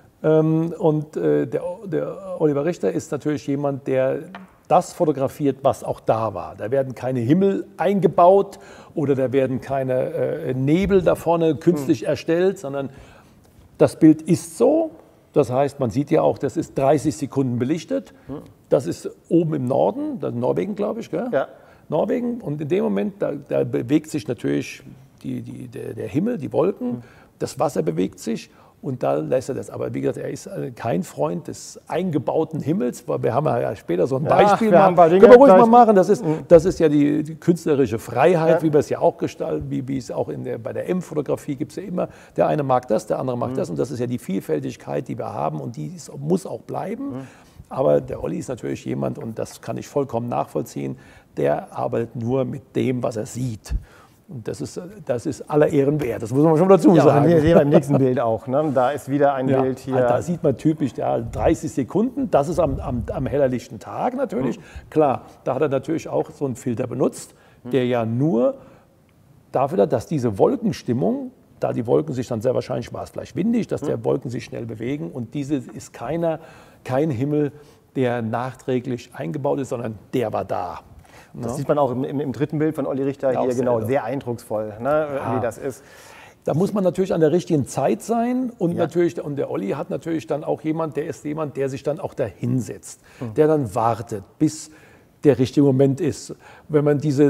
Und der, der Oliver Richter ist natürlich jemand, der das fotografiert, was auch da war. Da werden keine Himmel eingebaut oder da werden keine äh, Nebel da vorne künstlich mhm. erstellt, sondern das Bild ist so. Das heißt, man sieht ja auch, das ist dreißig Sekunden belichtet. Mhm. Das ist oben im Norden, das ist Norwegen, glaube ich, gell? Ja. Norwegen. Und in dem Moment, da, da bewegt sich natürlich die, die, der, der Himmel, die Wolken, mhm. das Wasser bewegt sich. Und da lässt er das. Aber wie gesagt, er ist kein Freund des eingebauten Himmels, weil wir haben ja später so ein Beispiel. Ja, wir können wir ruhig mal machen. Das ist, das ist ja die, die künstlerische Freiheit, ja. wie wir es ja auch gestalten, wie, wie es auch in der, bei der M-Fotografie gibt es ja immer. Der eine mag das, der andere mag mhm. das. Und das ist ja die Vielfältigkeit, die wir haben und die ist, muss auch bleiben. Mhm. Aber der Olli ist natürlich jemand, und das kann ich vollkommen nachvollziehen, der arbeitet nur mit dem, was er sieht. Und das ist, das ist aller Ehren wert, das muss man schon dazu ja, sagen. Das sehen wir im nächsten Bild auch. Ne? Da ist wieder ein ja, Bild hier. Da sieht man typisch ja, dreißig Sekunden, das ist am, am, am hellerlichten Tag natürlich. Mhm. Klar, da hat er natürlich auch so einen Filter benutzt, der ja nur dafür, dass diese Wolkenstimmung, da die Wolken sich dann sehr wahrscheinlich, war es vielleicht windig, dass die Wolken sich schnell bewegen und diese ist keiner, kein Himmel, der nachträglich eingebaut ist, sondern der war da. Das ja. sieht man auch im, im, im dritten Bild von Olli Richter ja, hier, genau, sehr, sehr eindrucksvoll, ne, ja. wie das ist. Da muss man natürlich an der richtigen Zeit sein und, ja. natürlich, und der Olli hat natürlich dann auch jemand, der ist jemand, der sich dann auch da hinsetzt, mhm. der dann wartet, bis der richtige Moment ist. Wenn man diese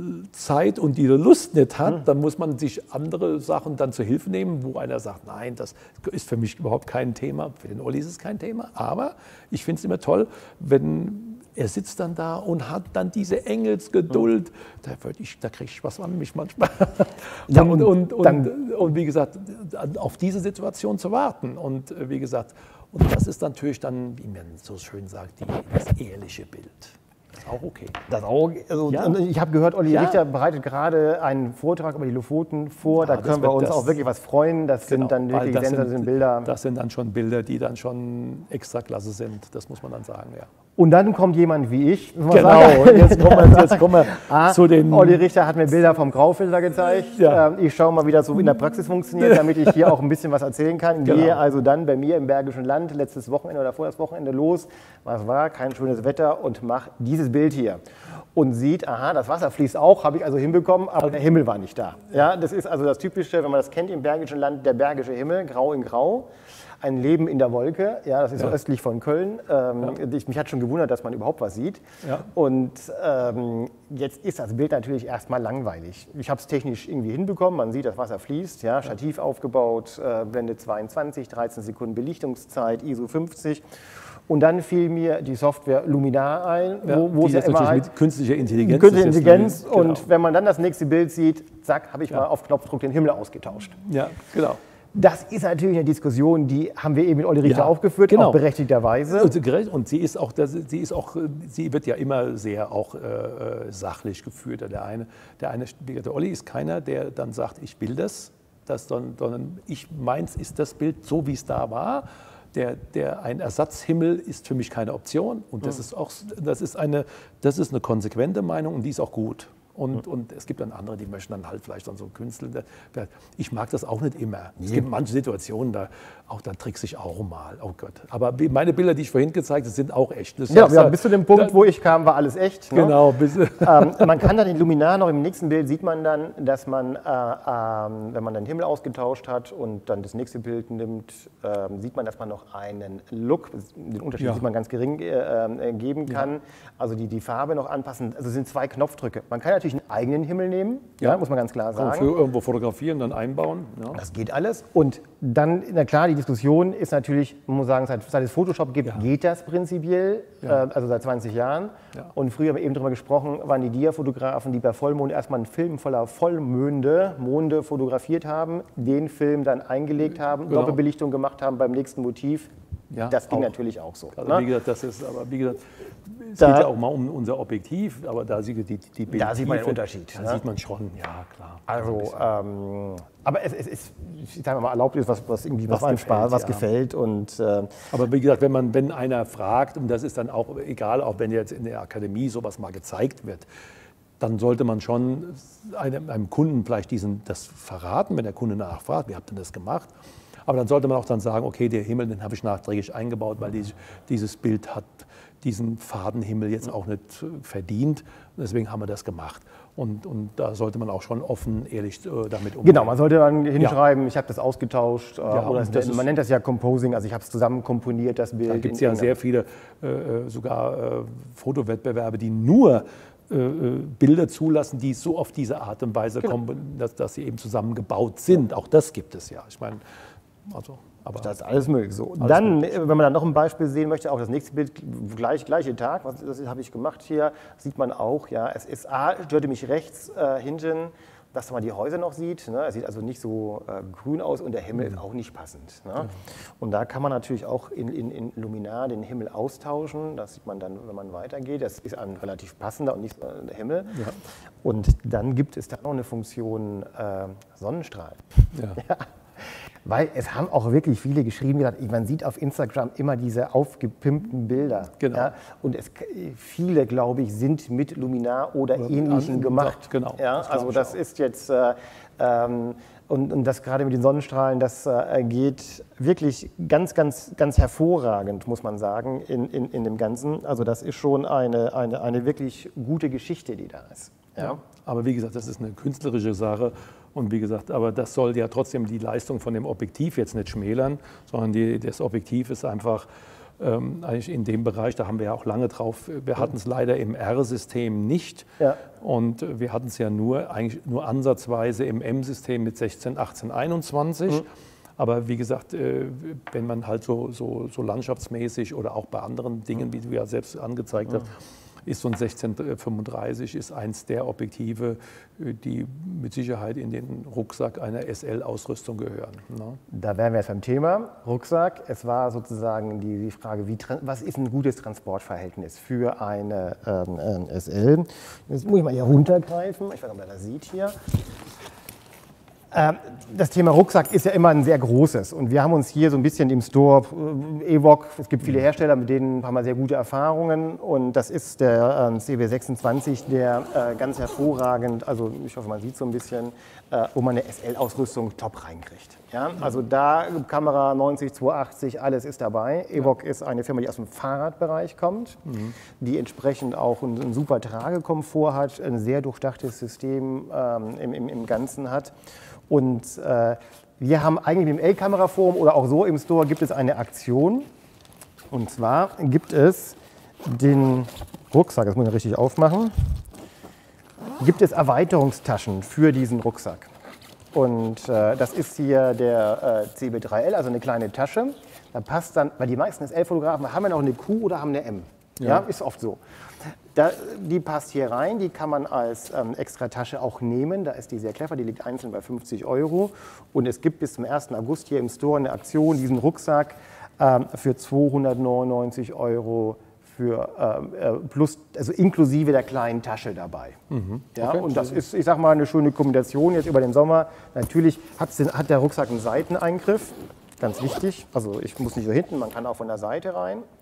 Zeit und diese Lust nicht hat, mhm. dann muss man sich andere Sachen dann zur Hilfe nehmen, wo einer sagt, nein, das ist für mich überhaupt kein Thema. Für den Olli ist es kein Thema, aber ich finde es immer toll, wenn er sitzt dann da und hat dann diese Engelsgeduld. Mhm. Da, da kriege ich was an mich manchmal. Ja, und, und, und, und, und wie gesagt, auf diese Situation zu warten. Und wie gesagt, und das ist natürlich dann, wie man so schön sagt, die, das ehrliche Bild. Das ist auch okay. Das auch, also ja. Ich habe gehört, Olli ja. Richter bereitet gerade einen Vortrag über die Lofoten vor. Ja, da können wir uns auch wirklich was freuen. Das genau, sind dann wirklich sensationelle Bilder. Das sind dann schon Bilder, die dann schon Extraklasse sind. Das muss man dann sagen, ja. Und dann kommt jemand wie ich. Genau, jetzt kommen wir, jetzt kommen wir ah, zu den... Olli Richter hat mir Bilder vom Graufilter gezeigt. Ja. Ich schaue mal, wie das so in der Praxis funktioniert, damit ich hier auch ein bisschen was erzählen kann. Genau. Gehe also dann bei mir im Bergischen Land letztes Wochenende oder vor das Wochenende los. Was war? Kein schönes Wetter und mache dieses Bild hier. Und sieht, aha, das Wasser fließt auch, habe ich also hinbekommen, aber der Himmel war nicht da. Ja, das ist also das Typische, wenn man das kennt im Bergischen Land, der bergische Himmel, grau in grau. Ein Leben in der Wolke, ja, das ist ja. so östlich von Köln. Ähm, ja. ich, mich hat schon gewundert, dass man überhaupt was sieht. Ja. Und ähm, jetzt ist das Bild natürlich erstmal langweilig. Ich habe es technisch irgendwie hinbekommen, man sieht, das Wasser fließt, ja, Stativ ja. aufgebaut, äh, Blende zweiundzwanzig, dreizehn Sekunden Belichtungszeit, I S O fünfzig. Und dann fiel mir die Software Luminar ein, ja, wo, wo es ja immer halt mit künstlicher Intelligenz. Künstliche Intelligenz genau. Und wenn man dann das nächste Bild sieht, zack, habe ich ja. mal auf Knopfdruck den Himmel ausgetauscht. Ja, genau. Das ist natürlich eine Diskussion, die haben wir eben mit Olli Richter ja, aufgeführt, genau. auch berechtigterweise. Und sie ist auch, sie ist auch, sie wird ja immer sehr auch äh, sachlich geführt. Der eine, der eine, der Olli ist keiner, der dann sagt, ich will das, das sondern ich meins ist das Bild so, wie es da war. Der, der, ein Ersatzhimmel ist für mich keine Option und das, mhm. ist auch, das, ist eine, das ist eine konsequente Meinung und die ist auch gut. Und, mhm. und es gibt dann andere, die möchten dann halt vielleicht dann so Künstler. Ich mag das auch nicht immer. Nee. Es gibt manche Situationen, da, auch da trickse ich auch mal. Oh Gott. Aber meine Bilder, die ich vorhin gezeigt habe, sind auch echt. Das ja, ja, bis zu dem Punkt, da, wo ich kam, war alles echt. Ne? Genau. Bis, ähm, man kann dann den Luminar noch im nächsten Bild sieht man dann, dass man, äh, äh, wenn man den Himmel ausgetauscht hat und dann das nächste Bild nimmt, äh, sieht man, dass man noch einen Look, den Unterschied ja. sieht man ganz gering, äh, geben kann. Ja. Also die, die Farbe noch anpassen. Also es sind zwei Knopfdrücke. Man kann natürlich einen eigenen Himmel nehmen, ja. Ja, muss man ganz klar sagen. Für irgendwo fotografieren, dann einbauen. Ja. Das geht alles. Und dann, na klar, die Diskussion ist natürlich, man muss sagen, seit, seit es Photoshop gibt, ja. geht das prinzipiell, ja. äh, also seit zwanzig Jahren. Ja. Und früher haben wir eben darüber gesprochen, waren die Dia-Fotografen, die bei Vollmond erstmal einen Film voller Vollmonde, Monde fotografiert haben, den Film dann eingelegt haben, genau. Doppelbelichtung gemacht haben beim nächsten Motiv. Ja, das ging auch. Natürlich auch so. Also, ne? Wie gesagt, das ist, aber wie gesagt, es da, geht ja auch mal um unser Objektiv, aber da sieht, die, die Bild da sieht man den Unterschied. Da ne? sieht man schon, ja klar. Also, ähm, aber es, es ist, ich sage mal, erlaubt ist, was, was irgendwie was, was einem Spaß, was ja. gefällt. Und, äh, aber wie gesagt, wenn, man, wenn einer fragt, und das ist dann auch egal, auch wenn jetzt in der Akademie sowas mal gezeigt wird, dann sollte man schon einem, einem Kunden vielleicht diesen, das verraten, wenn der Kunde nachfragt, wie habt ihr das gemacht? Aber dann sollte man auch dann sagen, okay, der Himmel, den habe ich nachträglich eingebaut, weil die, dieses Bild hat diesen Fadenhimmel jetzt auch nicht verdient. Deswegen haben wir das gemacht. Und, und da sollte man auch schon offen, ehrlich äh, damit umgehen. Genau, man sollte dann hinschreiben, ja. ich habe das ausgetauscht. Äh, ja, oder das, man nennt das ja Composing, also ich habe es zusammen komponiert, das Bild. Da gibt es ja sehr viele, äh, sogar äh, Fotowettbewerbe, die nur Bilder zulassen, die so auf diese Art und Weise genau. kommen, dass, dass sie eben zusammengebaut sind. Auch das gibt es ja. Ich meine, also, aber das ist alles möglich. So. Alles dann, möglich. Wenn man dann noch ein Beispiel sehen möchte, auch das nächste Bild, gleich, gleiche Tag, was, das habe ich gemacht hier, sieht man auch, ja, es ist A, störte mich rechts äh, hinten, dass man die Häuser noch sieht. Ne? Es sieht also nicht so äh, grün aus und der Himmel mhm. ist auch nicht passend. Ne? Mhm. Und da kann man natürlich auch in, in, in Luminar den Himmel austauschen. Das sieht man dann, wenn man weitergeht. Das ist ein relativ passender und nicht so der Himmel. Ja. Und dann gibt es da noch eine Funktion äh, Sonnenstrahl. Ja. Ja. Weil es haben auch wirklich viele geschrieben, gesagt, man sieht auf Instagram immer diese aufgepimpten Bilder. Genau. Ja? Und es, viele, glaube ich, sind mit Luminar oder, oder Ähnlichem gemacht. Genau. Ja? Das also das ist jetzt, äh, ähm, und, und das gerade mit den Sonnenstrahlen, das äh, geht wirklich ganz, ganz, ganz hervorragend, muss man sagen, in, in, in dem Ganzen. Also das ist schon eine, eine, eine wirklich gute Geschichte, die da ist. Ja? Ja. Aber wie gesagt, das ist eine künstlerische Sache. Und wie gesagt, aber das soll ja trotzdem die Leistung von dem Objektiv jetzt nicht schmälern, sondern die, das Objektiv ist einfach ähm, eigentlich in dem Bereich, da haben wir ja auch lange drauf, wir hatten es leider im R-System nicht ja. und wir hatten es ja nur, eigentlich nur ansatzweise im M-System mit sechzehn, achtzehn, einundzwanzig. Mhm. Aber wie gesagt, äh, wenn man halt so, so, so landschaftsmäßig oder auch bei anderen Dingen, wie du ja selbst angezeigt hast, ist so ein sechzehn fünfunddreißig ist eins der Objektive, die mit Sicherheit in den Rucksack einer S L-Ausrüstung gehören. Ne? Da wären wir jetzt beim Thema Rucksack. Es war sozusagen die, die Frage, wie, was ist ein gutes Transportverhältnis für eine ähm, S L? Jetzt muss ich mal hier runtergreifen. Ich weiß nicht, ob man das sieht hier. Das Thema Rucksack ist ja immer ein sehr großes und wir haben uns hier so ein bisschen im Store, äh, Evoc, es gibt viele Hersteller, mit denen haben wir sehr gute Erfahrungen und das ist der äh, C W sechsundzwanzig, der äh, ganz hervorragend, also ich hoffe man sieht so ein bisschen, äh, wo man eine S L-Ausrüstung top reinkriegt. Ja? Also da Kamera neunzig, zweihundertachtzig, alles ist dabei. Evoc ist eine Firma, die aus dem Fahrradbereich kommt, mhm. die entsprechend auch einen, einen super Tragekomfort hat, ein sehr durchdachtes System ähm, im, im, im Ganzen hat. Und äh, wir haben eigentlich im L-Kamera-Forum oder auch so im Store gibt es eine Aktion. Und zwar gibt es den Rucksack, das muss ich richtig aufmachen, gibt es Erweiterungstaschen für diesen Rucksack. Und äh, das ist hier der äh, C B drei L, also eine kleine Tasche. Da passt dann, weil die meisten S L-Fotografen haben ja noch eine Q oder haben eine M. Ja, ja ist oft so. Da, die passt hier rein, die kann man als ähm, extra Tasche auch nehmen. Da ist die sehr clever, die liegt einzeln bei fünfzig Euro. Und es gibt bis zum ersten August hier im Store eine Aktion, diesen Rucksack ähm, für zweihundertneunundneunzig Euro für, äh, plus, also inklusive der kleinen Tasche dabei. Mhm. Ja, okay. Und das ist, ich sag mal, eine schöne Kombination jetzt über den Sommer. Natürlich den, hat der Rucksack einen Seiteneingriff, ganz wichtig. Also ich muss nicht so hinten, man kann auch von der Seite rein.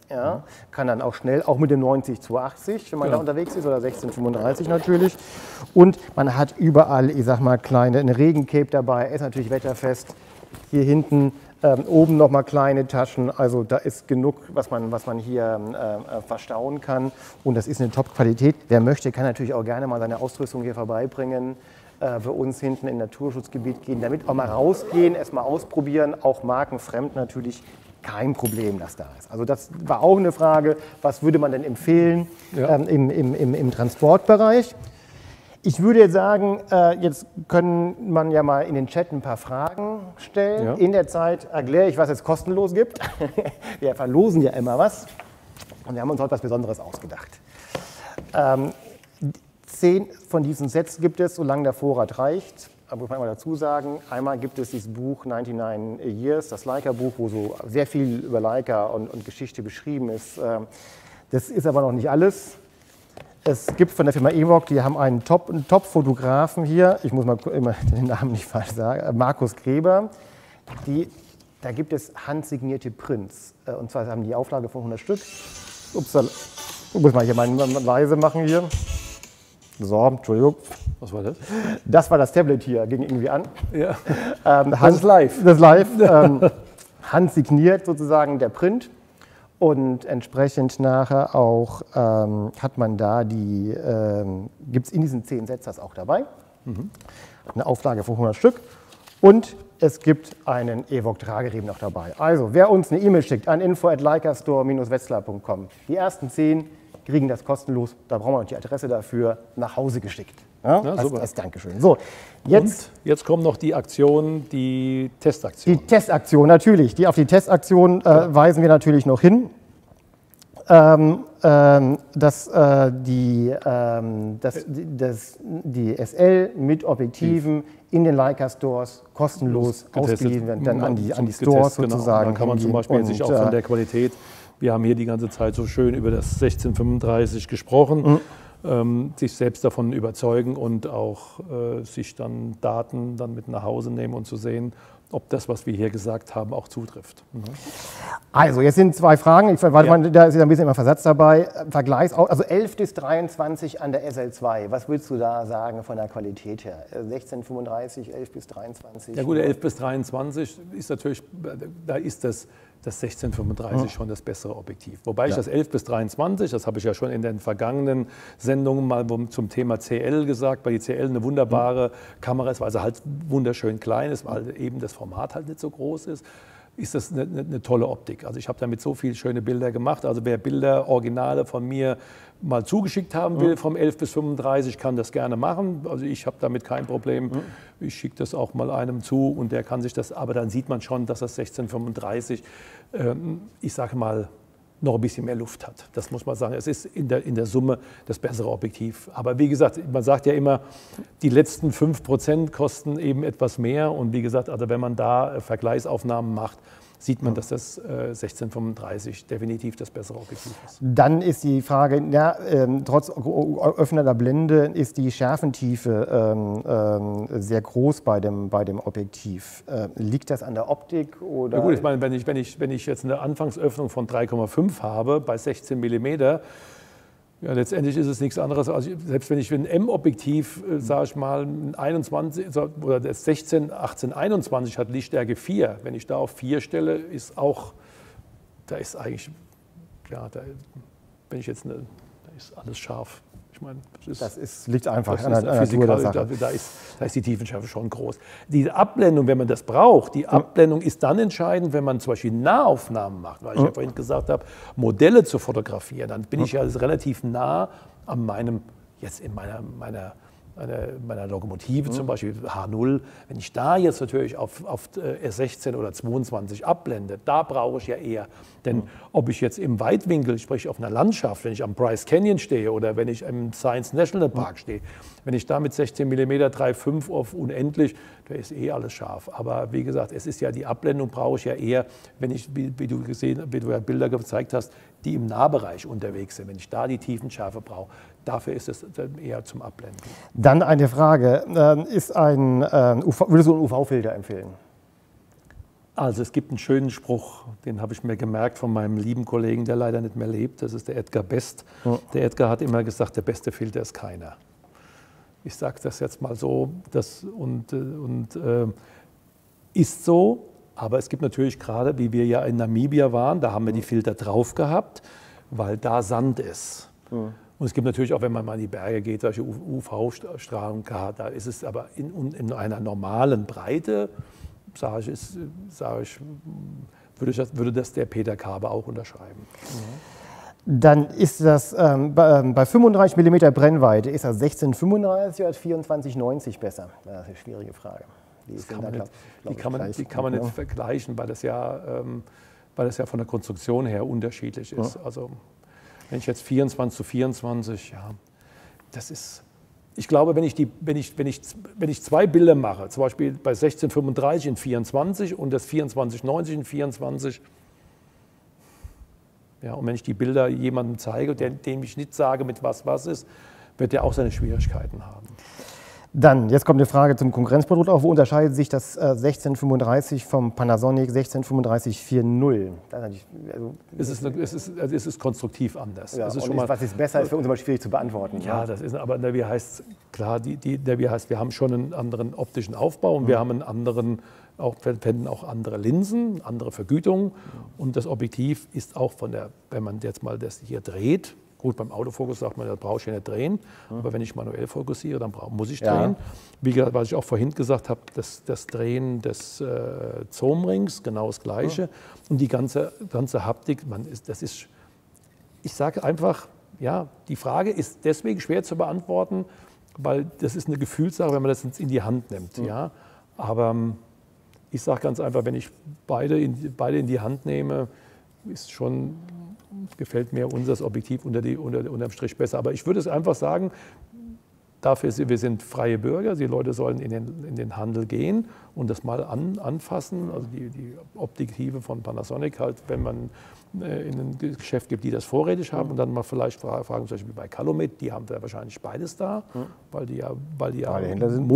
Ja, kann dann auch schnell, auch mit dem neunzig zweihundertachtzig, wenn man Ja. da unterwegs ist, oder sechzehn fünfunddreißig natürlich. Und man hat überall, ich sag mal, kleine, eine Regencape dabei, er ist natürlich wetterfest. Hier hinten, ähm, oben nochmal kleine Taschen, also da ist genug, was man, was man hier äh, verstauen kann. Und das ist eine Top-Qualität. Wer möchte, kann natürlich auch gerne mal seine Ausrüstung hier vorbeibringen. Für uns hinten im Naturschutzgebiet gehen, damit auch mal rausgehen, es mal ausprobieren, auch markenfremd natürlich kein Problem, das da ist. Also das war auch eine Frage, was würde man denn empfehlen Ja. ähm, im, im, im, im Transportbereich? Ich würde jetzt sagen, äh, jetzt können man ja mal in den Chat ein paar Fragen stellen. Ja. In der Zeit erkläre ich, was es kostenlos gibt. Wir verlosen ja immer was und wir haben uns heute was Besonderes ausgedacht. Ähm, Zehn von diesen Sets gibt es, solange der Vorrat reicht. Da muss man mal dazu sagen, einmal gibt es dieses Buch neunundneunzig Years, das Leica-Buch, wo so sehr viel über Leica und, und Geschichte beschrieben ist. Das ist aber noch nicht alles. Es gibt von der Firma Evoc, die haben einen Top, einen Top-Fotografen hier, ich muss mal immer den Namen nicht falsch sagen, Markus Gräber. Die, da gibt es handsignierte Prints. Und zwar haben die Auflage von hundert Stück. Ups, ich muss mal hier mal leise machen hier. So, Entschuldigung. Was war das? Das war das Tablet hier, ging irgendwie an. Ja. Ähm, Das ist live. Das ist live. Ähm, handsigniert sozusagen der Print. Und entsprechend nachher auch ähm, hat man da die, ähm, gibt es in diesen zehn Sets das auch dabei. Mhm. Eine Auflage von hundert Stück. Und es gibt einen Evoc-Trageriemen noch dabei. Also, wer uns eine E-Mail schickt an info at leicastore Bindestrich wetzlar Punkt com, die ersten zehn kriegen das kostenlos, da brauchen wir noch die Adresse dafür, nach Hause geschickt. Ja, Ja, als, super. als Dankeschön. So, jetzt Und jetzt kommt noch die Aktion, die Testaktion. die Testaktion, natürlich. Die, auf die Testaktion äh, weisen wir natürlich noch hin. Ähm, ähm, dass äh, die, ähm, dass, die- das, die S L mit Objektiven in den Leica Stores kostenlos Getestet. ausgeliehen werden, dann an die, an die Getestet, Stores genau. sozusagen. Dann kann man zum hingehen. Beispiel sich auch Und, von äh, der Qualität, wir haben hier die ganze Zeit so schön über das sechzehn fünfunddreißig gesprochen, Mhm. ähm, sich selbst davon überzeugen und auch äh, sich dann Daten dann mit nach Hause nehmen und zu sehen, ob das, was wir hier gesagt haben, auch zutrifft. Mhm. Also, jetzt sind zwei Fragen. Ich, warte Ja. mal, da ist ein bisschen immer Versatz dabei. Vergleichs, also elf bis dreiundzwanzig an der S L zwei. Was willst du da sagen von der Qualität her? sechzehn fünfunddreißig, elf bis dreiundzwanzig? Ja gut, der elf bis dreiundzwanzig ist natürlich, da ist das, das sechzehn fünfunddreißig schon das bessere Objektiv. Wobei ich Ja. das elf bis dreiundzwanzig, das habe ich ja schon in den vergangenen Sendungen mal zum Thema C L gesagt, weil die C L eine wunderbare Kamera ist, weil sie halt wunderschön klein ist, weil eben das Format halt nicht so groß ist, ist das eine, eine, eine tolle Optik. Also ich habe damit so viele schöne Bilder gemacht. Also wer Bilder, Originale von mir mal zugeschickt haben will, vom elf bis fünfunddreißig, kann das gerne machen. Also ich habe damit kein Problem. Ich schicke das auch mal einem zu und der kann sich das, aber dann sieht man schon, dass das sechzehn fünfunddreißig, ähm, ich sage mal, noch ein bisschen mehr Luft hat. Das muss man sagen. Es ist in der, in der Summe das bessere Objektiv. Aber wie gesagt, man sagt ja immer, die letzten fünf Prozent kosten eben etwas mehr. Und wie gesagt, also wenn man da äh, Vergleichsaufnahmen macht, sieht man, dass das äh, sechzehn fünfunddreißig definitiv das bessere Objektiv ist. Dann ist die Frage, ja, ähm, trotz öffnender Blende ist die Schärfentiefe ähm, ähm, sehr groß bei dem, bei dem Objektiv. Äh, liegt das an der Optik? Oder? Ja gut, ich meine, wenn ich, wenn, ich, wenn ich jetzt eine Anfangsöffnung von drei Komma fünf habe bei sechzehn Millimeter, ja, letztendlich ist es nichts anderes, als selbst wenn ich ein M-Objektiv, äh, sage ich mal, ein einundzwanzig oder das sechzehn, achtzehn, einundzwanzig hat Lichtstärke vier. Wenn ich da auf vier stelle, ist auch, da ist eigentlich, ja, da, wenn ich jetzt eine, da ist alles scharf. Ich meine, das, ist, Das ist, liegt einfach das an der, ist an der Natur der physikalisch, Sache. da, da, ist, da ist die Tiefenschärfe schon groß. Die Abblendung, wenn man das braucht, die Abblendung ist dann entscheidend, wenn man zum Beispiel Nahaufnahmen macht, weil ich ja vorhin gesagt habe, Modelle zu fotografieren, dann bin ich ja relativ nah an meinem, jetzt in meiner, meiner, meiner, meiner Lokomotive zum Beispiel H null. Wenn ich da jetzt natürlich auf, auf S sechzehn oder zweiundzwanzig abblende, da brauche ich ja eher. Denn ob ich jetzt im Weitwinkel, sprich auf einer Landschaft, wenn ich am Bryce Canyon stehe oder wenn ich im Science National Park stehe, wenn ich da mit sechzehn Millimeter drei Komma fünf auf unendlich, da ist eh alles scharf. Aber wie gesagt, es ist ja die Abblendung brauche ich ja eher, wenn ich, wie, wie du gesehen, wie du ja Bilder gezeigt hast, die im Nahbereich unterwegs sind. Wenn ich da die Tiefenschärfe brauche, dafür ist es eher zum Abblenden. Dann eine Frage, ähm, ist ein, ähm, U V, würdest du einen U V-Filter empfehlen? Also es gibt einen schönen Spruch, den habe ich mir gemerkt von meinem lieben Kollegen, der leider nicht mehr lebt, das ist der Edgar Best. Ja. Der Edgar hat immer gesagt, der beste Filter ist keiner. Ich sage das jetzt mal so, das und, und äh, ist so, aber es gibt natürlich gerade, wie wir ja in Namibia waren, da haben wir die Filter drauf gehabt, weil da Sand ist. Ja. Und es gibt natürlich auch, wenn man mal in die Berge geht, solche U V-Strahlung, da ist es aber in, in einer normalen Breite, sage ich, ist, sage ich, würde, ich, würde das der Peter Kabe auch unterschreiben. Mhm. Dann ist das ähm, bei, ähm, bei fünfunddreißig Millimeter Brennweite, ist das sechzehn fünfunddreißig oder vierundzwanzig neunzig besser? Das ist eine schwierige Frage. Die, das kann man, nicht, die kann man, die kann man nicht vergleichen, weil das, ja, ähm, weil das ja von der Konstruktion her unterschiedlich ist. Ja. Also wenn ich jetzt vierundzwanzig zu vierundzwanzig, ja, das ist, ich glaube, wenn ich, die, wenn, ich, wenn, ich, wenn ich zwei Bilder mache, zum Beispiel bei sechzehn fünfunddreißig in vierundzwanzig und das vierundzwanzig neunzig in vierundzwanzig, ja, und wenn ich die Bilder jemandem zeige, der, dem ich nicht sage, mit was was ist, wird der auch seine Schwierigkeiten haben. Dann, jetzt kommt eine Frage zum Konkurrenzprodukt auf. Wo unterscheidet sich das äh, sechzehn fünfunddreißig vom Panasonic sechzehn fünfunddreißig vier null? Also, es, ist, es, ist, also es ist konstruktiv anders. Ja, es ist und schon mal, was ist besser, ist für uns immer schwierig zu beantworten. Ja, ja. Das ist, aber Navi heißt, klar, die, die, Navi heißt, wir haben schon einen anderen optischen Aufbau und mhm. wir haben einen anderen, auch, verwenden auch andere Linsen, andere Vergütung. Mhm. Und das Objektiv ist auch von der, wenn man jetzt mal das hier dreht, gut, beim Autofokus sagt man, da brauche ich ja nicht drehen, mhm. aber wenn ich manuell fokussiere, dann brauch, muss ich drehen. Ja. Wie gesagt, was ich auch vorhin gesagt habe, das, das Drehen des äh, Zoomrings, genau das Gleiche. Mhm. Und die ganze, ganze Haptik, man ist, das ist, ich sage einfach, ja, die Frage ist deswegen schwer zu beantworten, weil das ist eine Gefühlssache, wenn man das in die Hand nimmt. Mhm. Ja? Aber ich sage ganz einfach, wenn ich beide in, beide in die Hand nehme, ist schon, gefällt mir unser Objektiv unter die, unter, unterm Strich besser. Aber ich würde es einfach sagen, dafür sind wir sind freie Bürger, die Leute sollen in den, in den Handel gehen und das mal an, anfassen. Also die, die Objektive von Panasonic halt, wenn man äh, in ein Geschäft gibt, die das vorrätig haben, mhm. und dann mal vielleicht fragen, fragen zum Beispiel bei Calumet, die haben da wahrscheinlich beides da, mhm. weil die ja, weil die ja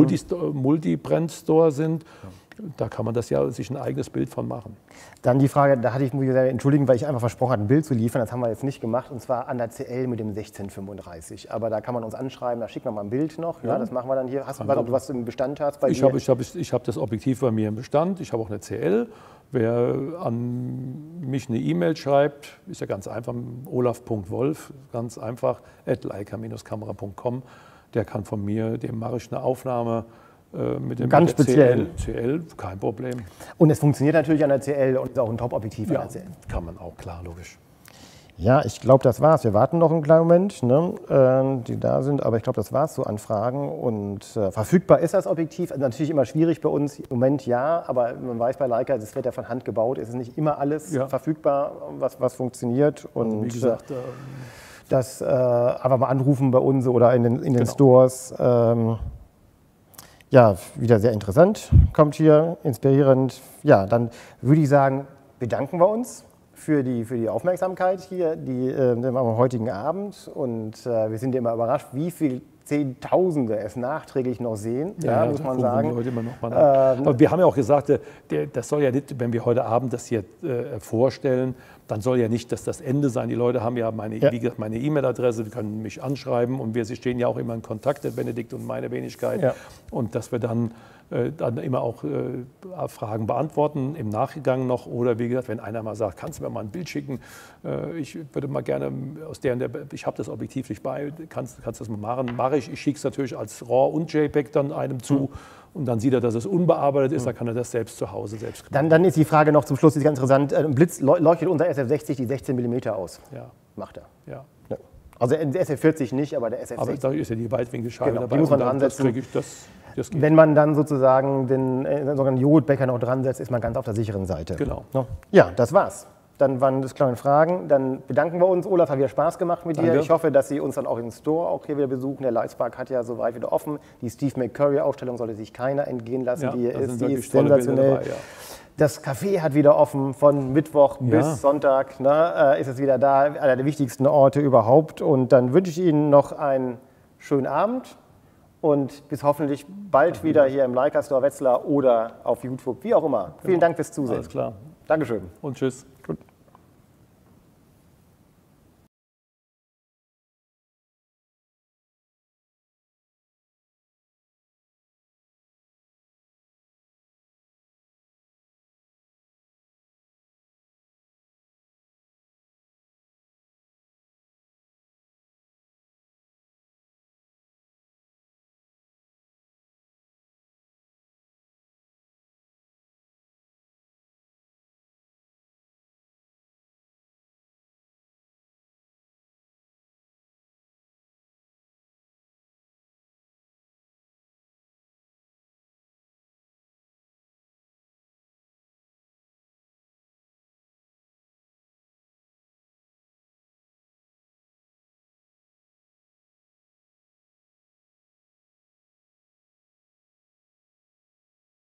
Multi-Brand-Store sind. Ja. Da kann man das ja sich ein eigenes Bild von machen. Dann die Frage, da hatte ich, muss ich sagen, entschuldigen, weil ich einfach versprochen hatte, ein Bild zu liefern. Das haben wir jetzt nicht gemacht, und zwar an der C L mit dem sechzehn fünfunddreißig. Aber da kann man uns anschreiben, da schickt man mal ein Bild noch. Ja, ja, das machen wir dann hier. Hast du was, ob du was im Bestand hast bei ich dir? Hab, ich habe ich hab das Objektiv bei mir im Bestand. Ich habe auch eine C L. Wer an mich eine E-Mail schreibt, ist ja ganz einfach, olaf punkt wolf, ganz einfach, at leica Bindestrich kamera punkt com. Der kann von mir, dem mache ich eine Aufnahme. Mit dem Ganz speziell. C L, C L, kein Problem. Und es funktioniert natürlich an der C L und ist auch ein Top-Objektiv ja, an der C L. Kann man auch, klar, logisch. Ja, ich glaube, das war's. Wir warten noch einen kleinen Moment, ne, äh, die da sind, aber ich glaube, das war's, so Anfragen. Und äh, verfügbar ist das Objektiv. Also natürlich immer schwierig bei uns, im Moment ja, aber man weiß bei Leica, das wird ja von Hand gebaut, es ist nicht immer alles ja. verfügbar, was, was funktioniert. Und also wie gesagt, äh, das äh, einfach mal anrufen bei uns oder in den, in den genau. Stores. Ähm, Ja, wieder sehr interessant, kommt hier, inspirierend. Ja, dann würde ich sagen, bedanken wir uns für die, für die Aufmerksamkeit hier die, äh, am heutigen Abend. Und äh, wir sind immer überrascht, wie viele Zehntausende es nachträglich noch sehen, ja, ja, muss man sagen. Die Leute immer noch mal nach. Ähm, Aber wir haben ja auch gesagt, der, das soll ja nicht, wenn wir heute Abend das hier äh, vorstellen, dann soll ja nicht das das Ende sein. Die Leute haben ja meine ja. meine E-Mail-Adresse, die können mich anschreiben und wir sie stehen ja auch immer in Kontakt, der Benedikt und meine Wenigkeit. Ja. Und dass wir dann, äh, dann immer auch äh, Fragen beantworten, im Nachgang noch. Oder wie gesagt, wenn einer mal sagt, kannst du mir mal ein Bild schicken? Äh, ich würde mal gerne aus der, der ich habe das Objektiv nicht bei, kannst du das mal machen? Mache ich. Ich schicke es natürlich als RAW und JPEG dann einem zu. Mhm. Und dann sieht er, dass es unbearbeitet ist, dann kann er das selbst zu Hause selbst machen. Dann, dann ist die Frage noch zum Schluss, die ist ganz interessant. Ein Blitz leuchtet unser S F sechzig die sechzehn Millimeter aus. Ja. Macht er. Ja. Ja. Also der S F vierzig nicht, aber der S F sechzig. Aber da ist ja die Weitwinkelscheibe genau, dabei. Die muss man dran setzen. Das ich, das, das geht. Wenn man dann sozusagen den äh, sogenannten Jodbecker noch dran setzt, ist man ganz auf der sicheren Seite. Genau. Ja, das war's. Dann waren das kleine Fragen. Dann bedanken wir uns. Olaf, hat wieder Spaß gemacht mit Danke. dir. Ich hoffe, dass Sie uns dann auch im Store auch hier wieder besuchen. Der Lightspark hat ja soweit wieder offen. Die Steve McCurry-Ausstellung sollte sich keiner entgehen lassen, ja, die hier ist. Die ist sensationell. Dabei, ja. Das Café hat wieder offen von Mittwoch ja. bis Sonntag. Ne, ist es wieder da, einer der wichtigsten Orte überhaupt. Und dann wünsche ich Ihnen noch einen schönen Abend und bis hoffentlich bald wieder hier im Leica Store Wetzlar oder auf YouTube, wie auch immer. Vielen Genau. Dank fürs Zusehen. Alles klar. Dankeschön. Und tschüss.